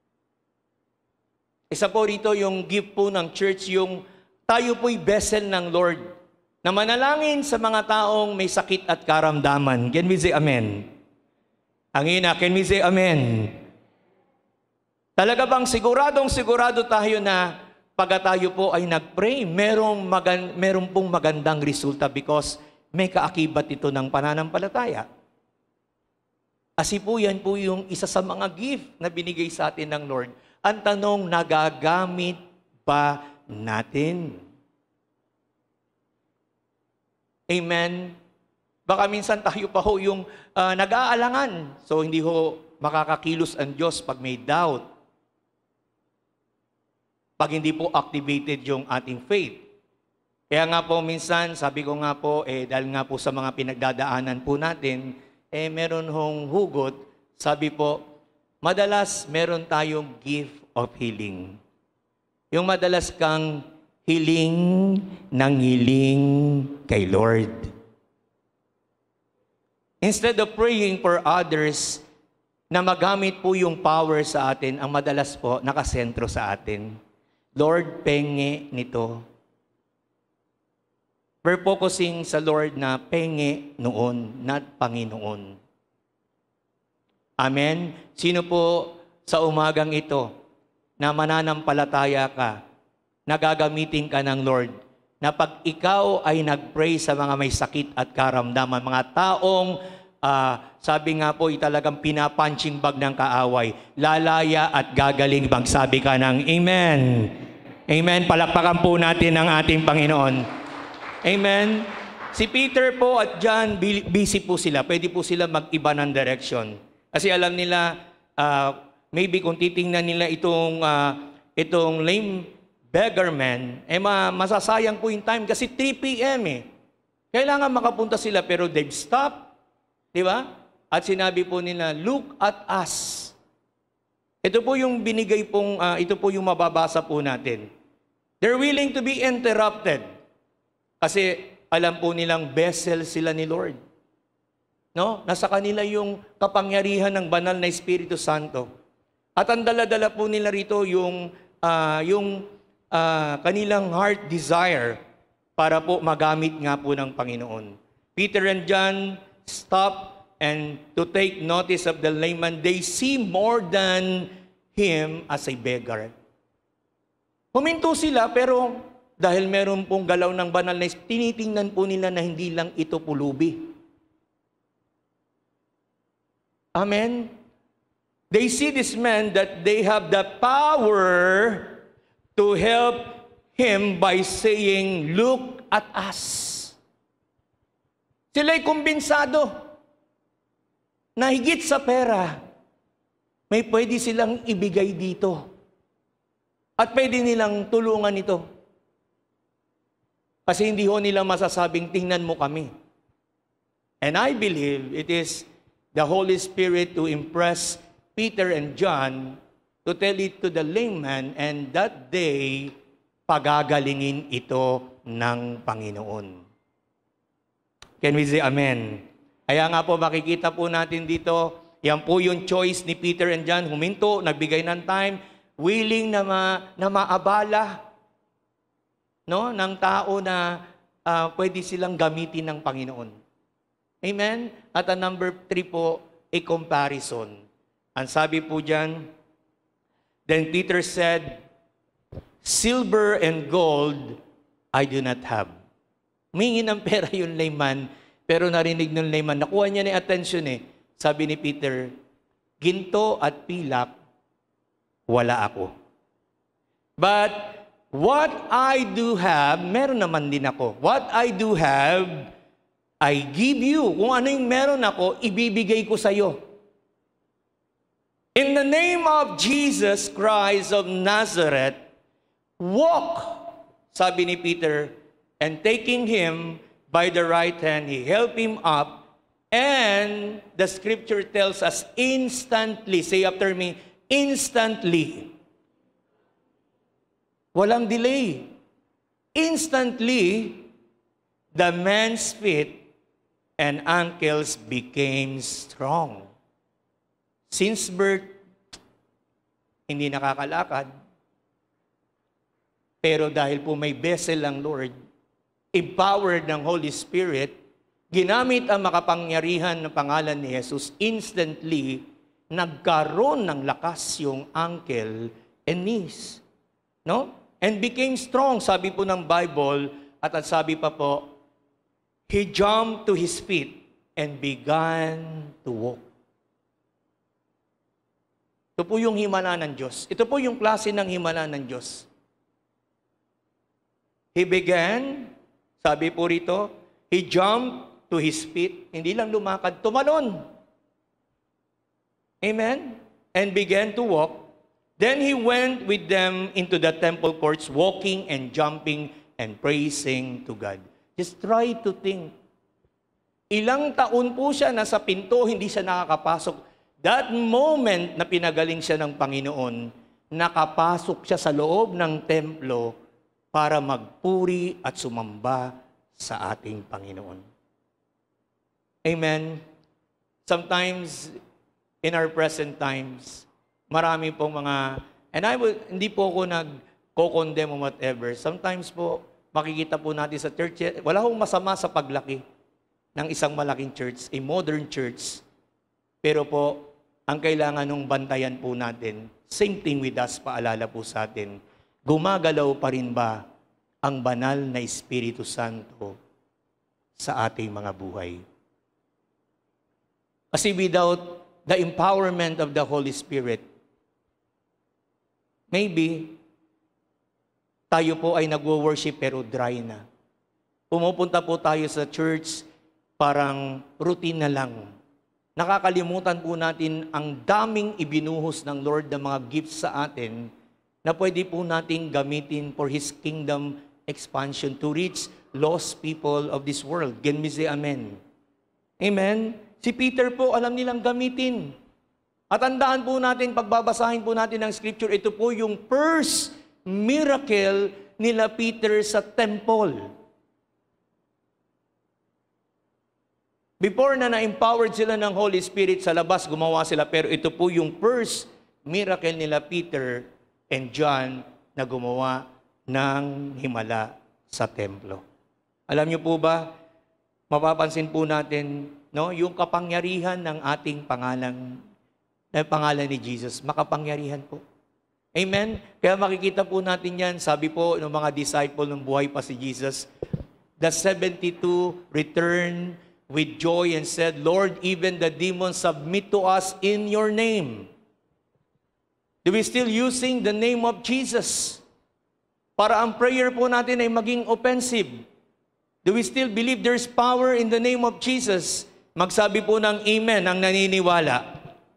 Isa po rito yung gift po ng church, yung tayo po'y vessel ng Lord na manalangin sa mga taong may sakit at karamdaman. Can we say amen? Ang ina, can we say amen? Talaga bang siguradong sigurado tayo na pagka tayo po ay nag-pray, merong, magan, merong pong magandang resulta because may kaakibat ito ng pananampalataya. Kasi po yan po yung isa sa mga gift na binigay sa atin ng Lord. Ang tanong, nagagamit ba natin? Amen? Baka minsan tayo pa ho yung uh, nag-aalangan. So hindi ho makakakilos ang Diyos pag may doubt. Pag hindi po activated yung ating faith. Kaya nga po minsan, sabi ko nga po, eh, dahil nga po sa mga pinagdadaanan po natin, eh meron hong hugot, sabi po, madalas meron tayong gift of healing. Yung madalas kang hiling ng hiling kay Lord. Instead of praying for others, na magamit po yung power sa atin, ang madalas po nakasentro sa atin. Lord, penge nito. We're focusing sa Lord na penge noon, not Panginoon. Amen? Sino po sa umagang ito na mananampalataya ka, nagagamitin ka ng Lord, na pag ikaw ay nag-pray sa mga may sakit at karamdaman, mga taong, uh, sabi nga po, talagang pinapunching bag ng kaaway, lalaya at gagaling, magsabi ka ng Amen. Amen. Palakpakan po natin ang ating Panginoon. Amen. Si Peter po at John, busy po sila. Pwede po sila mag-iba ng direction. Kasi alam nila, uh, maybe kung titingnan nila itong, uh, itong lame beggar man, eh masasayang po yung time kasi three p m eh. Kailangan makapunta sila pero they've stopped. Di ba? At sinabi po nila, look at us. Ito po yung binigay pong, uh, ito po yung mababasa po natin. They're willing to be interrupted. Kasi alam po nilang vessel sila ni Lord. No? Nasa kanila yung kapangyarihan ng banal na Espiritu Santo. At ang dala-dala po nila rito yung, uh, yung uh, kanilang heart desire para po magamit nga po ng Panginoon. Peter and John stop and to take notice of the layman. They see more than him as a beggar. Huminto sila pero dahil meron pong galaw ng banal na tinitingnan po nila na hindi lang ito pulubi. Amen? They see this man that they have the power to help him by saying, look at us. Sila'y kumbinsado na higit sa pera, may pwede silang ibigay dito. At pwede nilang tulungan ito. Kasi hindi ho nila masasabing, tingnan mo kami. And I believe it is the Holy Spirit to impress Peter and John to tell it to the lame man, and that day, pagagalingin ito ng Panginoon. Can we say amen? Kaya nga po, makikita po natin dito, yan po yung choice ni Peter and John, huminto, nagbigay ng time, willing na, ma, na maabala no, ng tao na uh, pwede silang gamitin ng Panginoon. Amen? At ang number three po, a comparison. Ang sabi po dyan, then Peter said, silver and gold I do not have. Humingi ng pera yung layman, pero narinig ng layman, nakuha niya na attention eh. Sabi ni Peter, ginto at pilak, wala ako. But what I do have, meron naman din ako. What I do have, I give you. Kung ano yung meron ako, ibibigay ko sa iyo. In the name of Jesus Christ of Nazareth, walk, sabi ni Peter, and taking him by the right hand, he helped him up, and the scripture tells us instantly, say after me, Instantly. Walang delay. Instantly, the man's feet and ankles became strong. Since birth, hindi nakakalakad. Pero dahil po may vessel ang Lord, empowered ng Holy Spirit, ginamit ang makapangyarihan ng pangalan ni Jesus, instantly, nagkaroon ng lakas yung ankle and knees. No? And became strong, sabi po ng Bible, at at sabi pa po, he jumped to his feet and began to walk. Ito po yung himala ng Diyos. Ito po yung klase ng himala ng Diyos. He began, sabi po rito, he jumped to his feet, hindi lang lumakad, tumalon. Amen? And began to walk. Then he went with them into the temple courts, walking and jumping and praising to God. Just try to think. Ilang taon po siya nasa pinto, hindi siya nakakapasok. That moment na pinagaling siya ng Panginoon, nakapasok siya sa loob ng templo para magpuri at sumamba sa ating Panginoon. Amen. Sometimes, in our present times, marami pong mga, and I will, hindi po ako nag-co-condemn o whatever. Sometimes po, makikita po natin sa church, wala hong masama sa paglaki ng isang malaking church, a modern church. Pero po, ang kailangan nung bantayan po natin, same thing with us, paalala po sa atin, gumagalaw pa rin ba ang banal na Espiritu Santo sa ating mga buhay? Kasi without the empowerment of the Holy Spirit, maybe tayo po ay nagwo-worship pero dry na. Pumupunta po tayo sa church, parang routine na lang. Nakakalimutan po natin ang daming ibinuhos ng Lord ng mga gifts sa atin na pwede po nating gamitin for His kingdom expansion to reach lost people of this world. Can we say amen? Amen? Si Peter po, alam nilang gamitin. At tandaan po natin, pagbabasahin po natin ng scripture, ito po yung first miracle nila Peter sa temple. Before na na-empowered sila ng Holy Spirit, sa labas gumawa sila, pero ito po yung first miracle nila Peter and John na gumawa ng himala sa templo. Alam niyo po ba, mapapansin po natin, no, yung kapangyarihan ng ating pangalan, na pangalan ni Jesus, makapangyarihan po. Amen? Kaya makikita po natin yan, sabi po ng mga disciple nung buhay pa si Jesus, the seventy-two returned with joy and said, Lord, even the demons submit to us in your name. Do we still using the name of Jesus? Para ang prayer po natin ay maging offensive. Do we still believe there's power in the name of Jesus? Magsabi po ng amen ang naniniwala.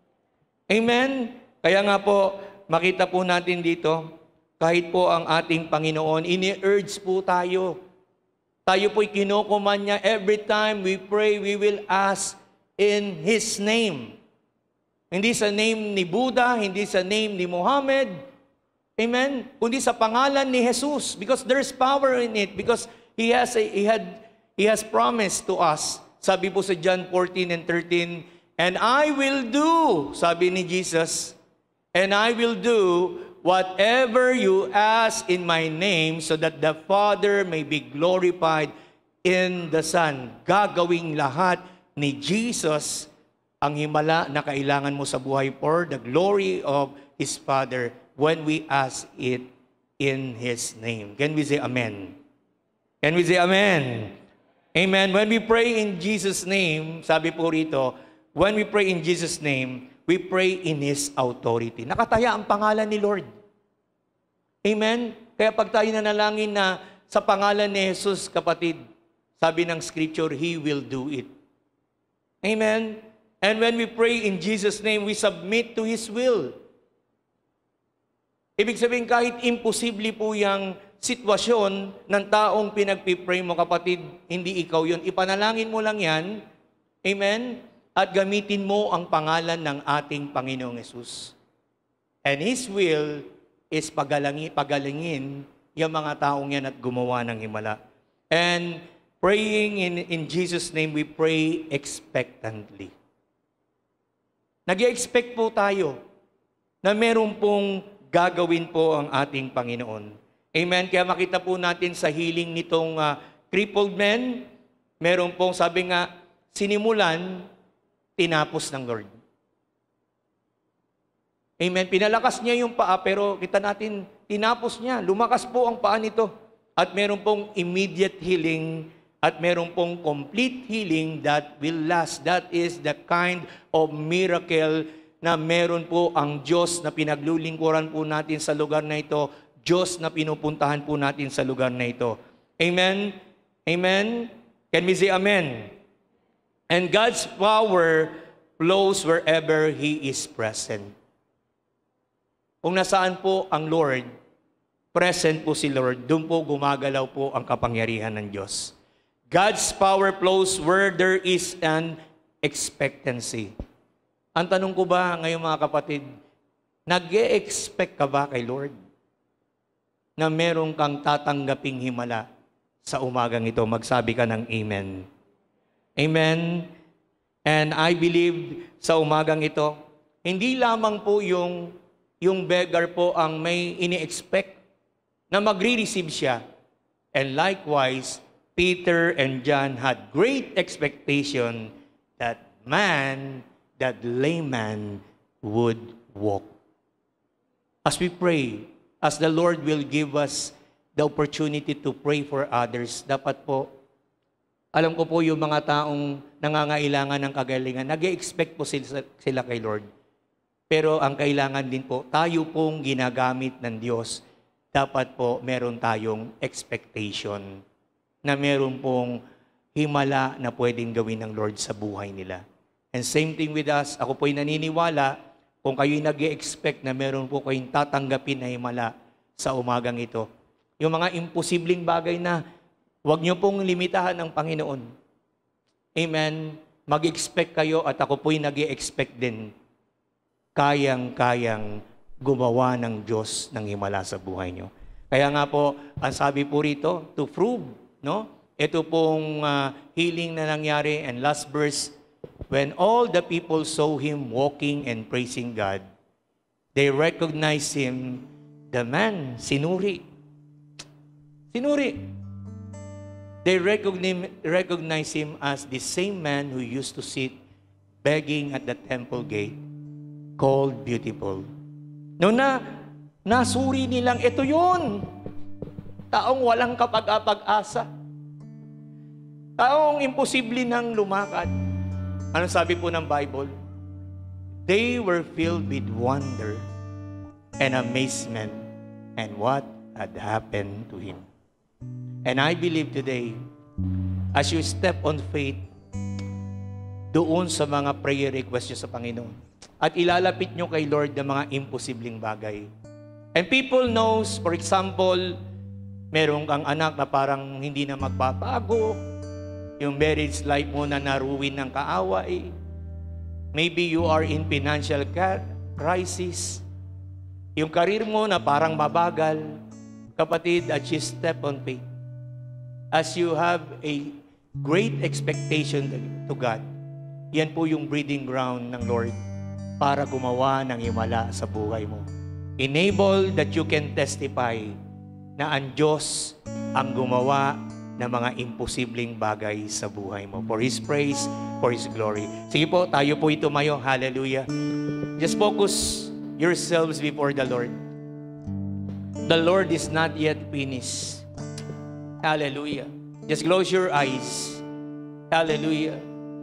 Amen? Kaya nga po, makita po natin dito, kahit po ang ating Panginoon, ini-urge po tayo. Tayo po'y kinukuman niya. Every time we pray, we will ask in His name. Hindi sa name ni Buddha, hindi sa name ni Muhammad. Amen? Kundi sa pangalan ni Jesus. Because there's power in it. Because He has, a, he had, He has promised to us. Sabi po sa John fourteen and thirteen, and I will do, sabi ni Jesus, and I will do whatever you ask in my name so that the Father may be glorified in the Son. Gagawing lahat ni Jesus ang himala na kailangan mo sa buhay for the glory of His Father when we ask it in His name. Can we say amen? Can we say amen? Amen. When we pray in Jesus' name, sabi po rito, when we pray in Jesus' name, we pray in His authority. Nakataya ang pangalan ni Lord. Amen? Kaya pag tayo nanalangin na sa pangalan ni Jesus, kapatid, sabi ng scripture, He will do it. Amen? And when we pray in Jesus' name, we submit to His will. Ibig sabihin, kahit imposible po yung sitwasyon ng taong pinagpipray mo, kapatid, hindi ikaw yun. Ipanalangin mo lang yan. Amen? At gamitin mo ang pangalan ng ating Panginoong Yesus. And His will is pagalangi, pagalingin yung mga taong yan at gumawa ng himala. And praying in, in Jesus' name, we pray expectantly. Nag-expect po tayo na meron pong gagawin po ang ating Panginoon. Amen? Kaya makita po natin sa healing nitong uh, crippled man, meron pong sabi nga, sinimulan, tinapos ng Lord. Amen? Pinalakas niya yung paa, pero kita natin, tinapos niya. Lumakas po ang paa nito. At meron pong immediate healing at meron pong complete healing that will last. That is the kind of miracle na meron po ang Diyos na pinaglulingkuran po natin sa lugar na ito, Diyos na pinupuntahan po natin sa lugar na ito. Amen? Amen? Can we say amen? And God's power flows wherever He is present. Kung nasaan po ang Lord, present po si Lord, doon po gumagalaw po ang kapangyarihan ng Diyos. God's power flows where there is an expectancy. Ang tanong ko ba ngayon mga kapatid, nag-e-expect ka ba kay Lord na meron kang tatanggaping himala sa umagang ito? Magsabi ka ng amen. Amen. And I believe sa umagang ito, hindi lamang po yung, yung beggar po ang may ini-expect na magre-receive siya. And likewise, Peter and John had great expectation that man, that layman would walk. As we pray, as the Lord will give us the opportunity to pray for others, dapat po, alam ko po yung mga taong nangangailangan ng kagalingan, nag-e-expect po sila, sila kay Lord. Pero ang kailangan din po, tayo pong ginagamit ng Diyos, dapat po meron tayong expectation na meron pong himala na pwedeng gawin ng Lord sa buhay nila. And same thing with us, ako po'y naniniwala, kung kayo'y nag-e-expect na meron po kayong tatanggapin na himala sa umagang ito. Yung mga imposibleng bagay na huwag niyo pong limitahan ng Panginoon. Amen. Mag-expect kayo at ako po'y nag-e-expect din. Kayang-kayang gumawa ng Diyos ng himala sa buhay niyo. Kaya nga po, ang sabi po rito, to prove, no? Ito pong uh, healing na nangyari, and last verse, when all the people saw him walking and praising God, they recognized him, the man, sinuri. Sinuri. They recognize him as the same man who used to sit begging at the temple gate, called Beautiful. Noon na, nasuri nilang, ito yun. Taong walang kapag-apag-asa. Taong imposible nang lumakad. Ano sabi po ng Bible? They were filled with wonder and amazement and what had happened to him. And I believe today, as you step on faith, doon sa mga prayer request nyo sa Panginoon, at ilalapit nyo kay Lord ng mga imposibleng bagay. And people knows, for example, meron kang anak na parang hindi na magbabago, yung marriage life mo na naruwin ng kaaway, maybe you are in financial crisis, yung karir mo na parang mabagal, kapatid, as you step on faith, as you have a great expectation to God, yan po yung breeding ground ng Lord para gumawa ng himala sa buhay mo. Enable that you can testify na ang Diyos ang gumawa ng mga imposibleng bagay sa buhay mo. For His praise, for His glory. Sige po, tayo po tumayo. Hallelujah. Just focus yourselves before the Lord. The Lord is not yet finished. Hallelujah. Just close your eyes. Hallelujah.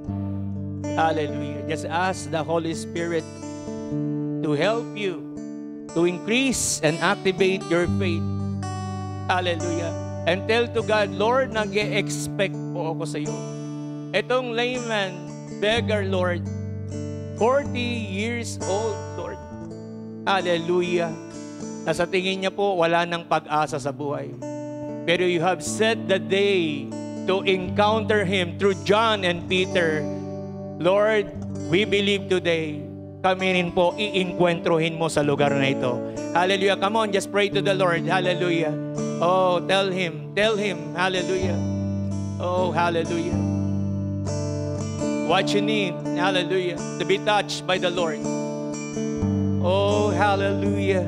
Hallelujah. Just ask the Holy Spirit to help you to increase and activate your faith. Hallelujah. And tell to God, Lord, nag-e-expect po ako sa iyo. Itong layman, beggar, Lord, forty years old, Lord. Hallelujah. Na sa tingin niya po, wala nang pag-asa sa buhay. Pero you have set the day to encounter Him through John and Peter. Lord, we believe today kami rin po iinkwentrohin mo sa lugar na ito. Hallelujah. Come on, just pray to the Lord. Hallelujah. Oh, tell Him. Tell Him. Hallelujah. Oh, hallelujah. What you need, hallelujah, to be touched by the Lord. Oh, hallelujah.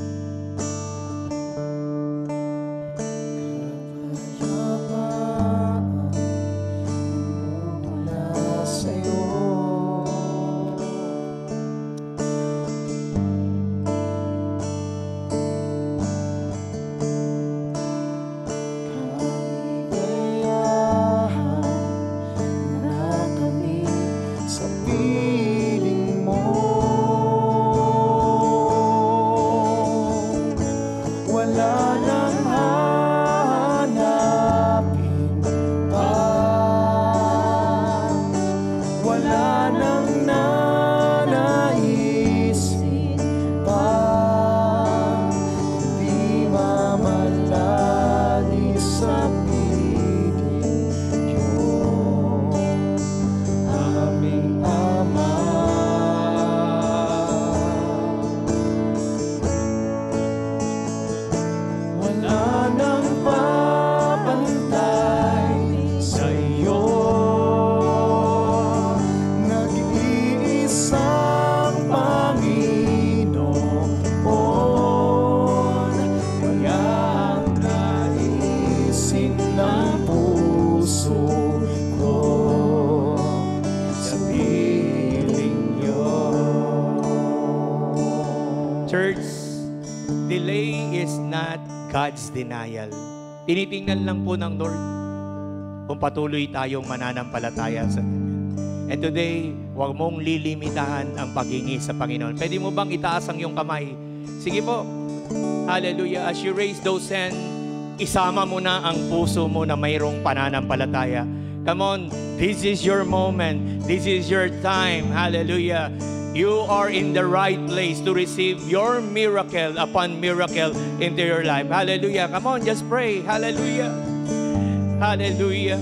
God's denial. Tinitingnan lang po ng Lord kung patuloy tayong mananampalataya sa Kanya. And today, huwag mong lilimitahan ang paghingi sa Panginoon. Pwede mo bang itaas ang iyong kamay? Sige po. Hallelujah. As you raise those hands, isama mo na ang puso mo na mayroong pananampalataya. Come on. This is your moment. This is your time. Hallelujah. You are in the right place to receive your miracle upon miracle into your life. Hallelujah. Come on, just pray. Hallelujah. Hallelujah.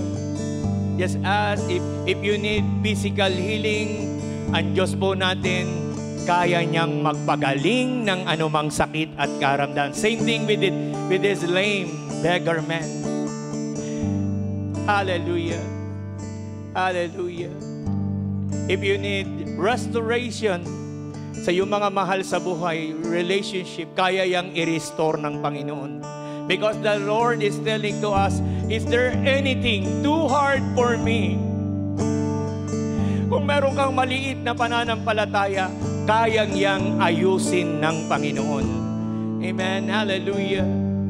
Just ask if, if you need physical healing, ang Diyos po natin, kaya niyang magpagaling ng anumang sakit at karamdaman. Same thing with it, with this lame beggar man. Hallelujah. Hallelujah. If you need restoration sa iyong mga mahal sa buhay, relationship, kaya yang i-restore ng Panginoon. Because the Lord is telling to us, is there anything too hard for me? Kung meron kang maliit na pananampalataya, kayang yang ayusin ng Panginoon. Amen. Hallelujah.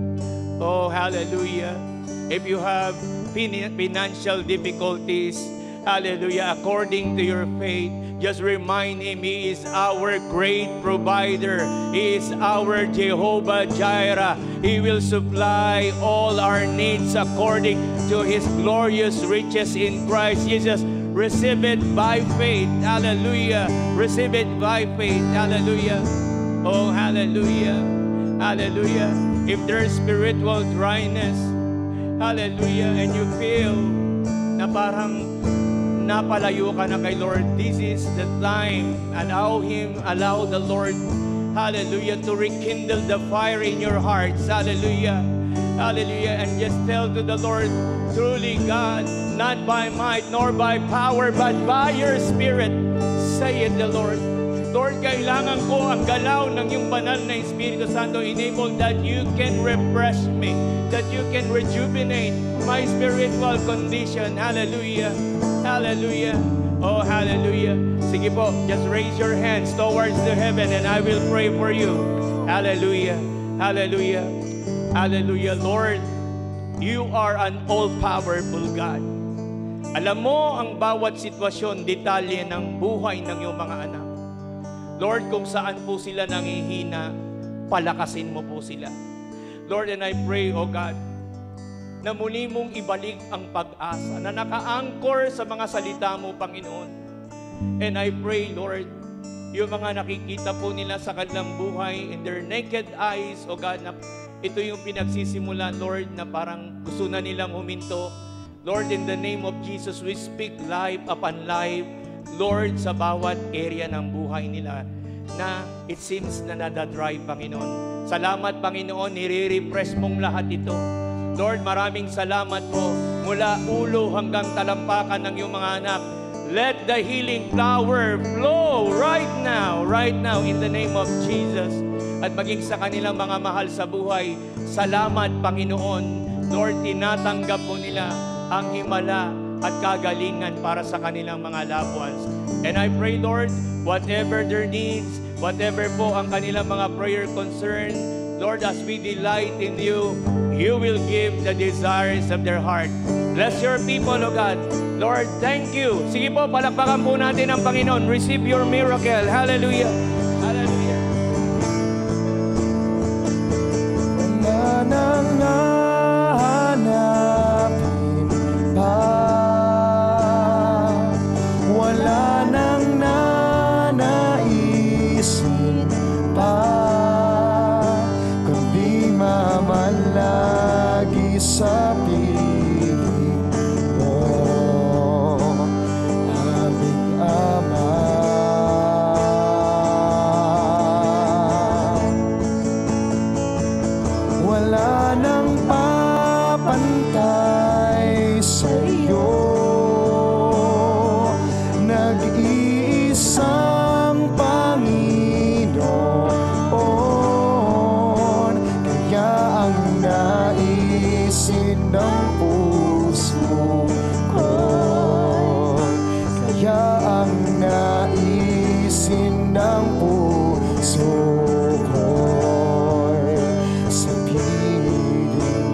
Oh, hallelujah. If you have financial difficulties, hallelujah, according to your faith, just remind Him He is our great provider. He is our Jehovah Jireh. He will supply all our needs according to His glorious riches in Christ Jesus. Receive it by faith. Hallelujah. Receive it by faith. Hallelujah. Oh, hallelujah. Hallelujah. If there's spiritual dryness, hallelujah, and you feel na parang napalayo ka na kay Lord, this is the time. Allow Him, allow the Lord, hallelujah, to rekindle the fire in your hearts. Hallelujah. Hallelujah. And just tell to the Lord, truly God, not by might nor by power, but by your Spirit, saith the Lord. Lord, kailangan ko ang galaw ng iyong banal na Espiritu Santo, enable that you can refresh me, that you can rejuvenate my spiritual condition. Hallelujah. Hallelujah. Oh, hallelujah. Sige po, just raise your hands towards the heaven and I will pray for you. Hallelujah. Hallelujah. Hallelujah. Lord, you are an all-powerful God. Alam mo ang bawat sitwasyon, detalye ng buhay ng iyong mga anak. Lord, kung saan po sila nangihina, palakasin mo po sila. Lord, and I pray, oh God, na muli mong ibalik ang pag-asa na naka-anchor sa mga salita mo, Panginoon. And I pray, Lord, yung mga nakikita po nila sa kanilang buhay in their naked eyes, O God, na ito yung pinagsisimulan, Lord, na parang gusto na nilang huminto. Lord, in the name of Jesus, we speak life upon life Lord, sa bawat area ng buhay nila na it seems na nadadry, Panginoon. Salamat, Panginoon, nire-refresh mong lahat ito. Lord, maraming salamat po mula ulo hanggang talampakan ng iyong mga anak. Let the healing power flow right now, right now in the name of Jesus. At maging sa kanilang mga mahal sa buhay, salamat, Panginoon. Lord, tinatanggap mo nila ang himala at kagalingan para sa kanilang mga loved ones. And I pray, Lord, whatever their needs, whatever po ang kanilang mga prayer concern, Lord, as we delight in you, you will give the desires of their heart. Bless your people, O God. Lord, thank you. Sige po, palakpakan po natin ang Panginoon. Receive your miracle. Hallelujah. Hallelujah. Wala nang nahanapin pa, wala nang nanaisin pa, kundi mamalagi sa piling mo, aming Ama. Wala nang papantay sa'yo, nag-iisang Panginoon, kaya ang naisin ng puso ko, kaya ang naisin ng puso ko, sa piling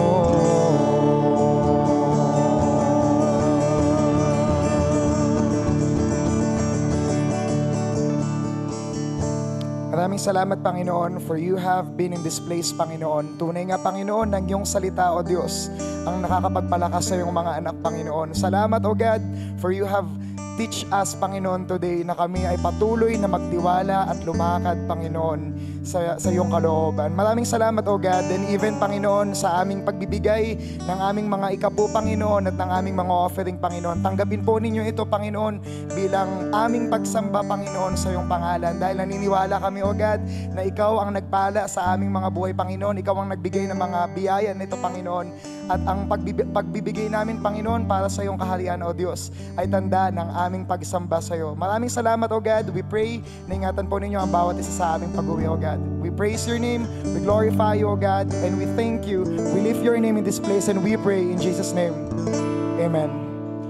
Maraming salamat, Panginoon, for you have been in this place, Panginoon. Tunay nga, Panginoon, ng iyong salita, O Diyos, ang nakakapagpalakas sa iyong mga anak, Panginoon. Salamat, O God, for you have teach us, Panginoon, today na kami ay patuloy na magtiwala at lumakad, Panginoon, sa, sa iyong kalooban. Maraming salamat, O God, and even, Panginoon, sa aming pagbibigay ng aming mga ikapu, Panginoon, at ng aming mga offering, Panginoon. Tanggapin po ninyo ito, Panginoon, bilang aming pagsamba, Panginoon, sa iyong pangalan. Dahil naniniwala kami, O God, na ikaw ang nagpala sa aming mga buhay, Panginoon. Ikaw ang nagbigay ng mga biyaya nito, Panginoon. At ang pagbib- pagbibigay namin, Panginoon, para sa iyong kaharian, O Diyos, ay tanda ng aming pagsamba sa iyo. Maraming salamat, O God. We pray na ingatan po ninyo ang bawat isa sa aming pag-uwi, O God. We praise your name, we glorify you, O God, and we thank you. We lift your name in this place and we pray in Jesus' name. Amen.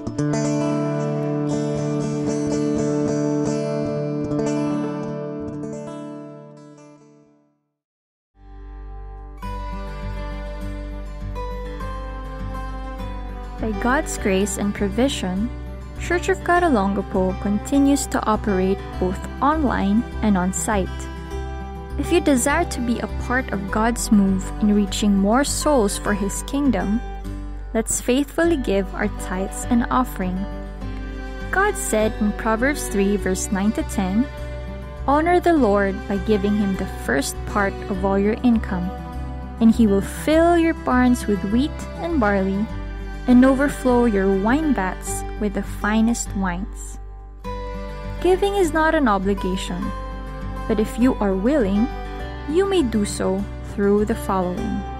By God's grace and provision, Church of God Olongapo continues to operate both online and on-site. If you desire to be a part of God's move in reaching more souls for His kingdom, let's faithfully give our tithes and offering. God said in Proverbs three verse nine to ten, "Honor the Lord by giving Him the first part of all your income, and He will fill your barns with wheat and barley, and overflow your wine vats with the finest wines." Giving is not an obligation, but if you are willing, you may do so through the following.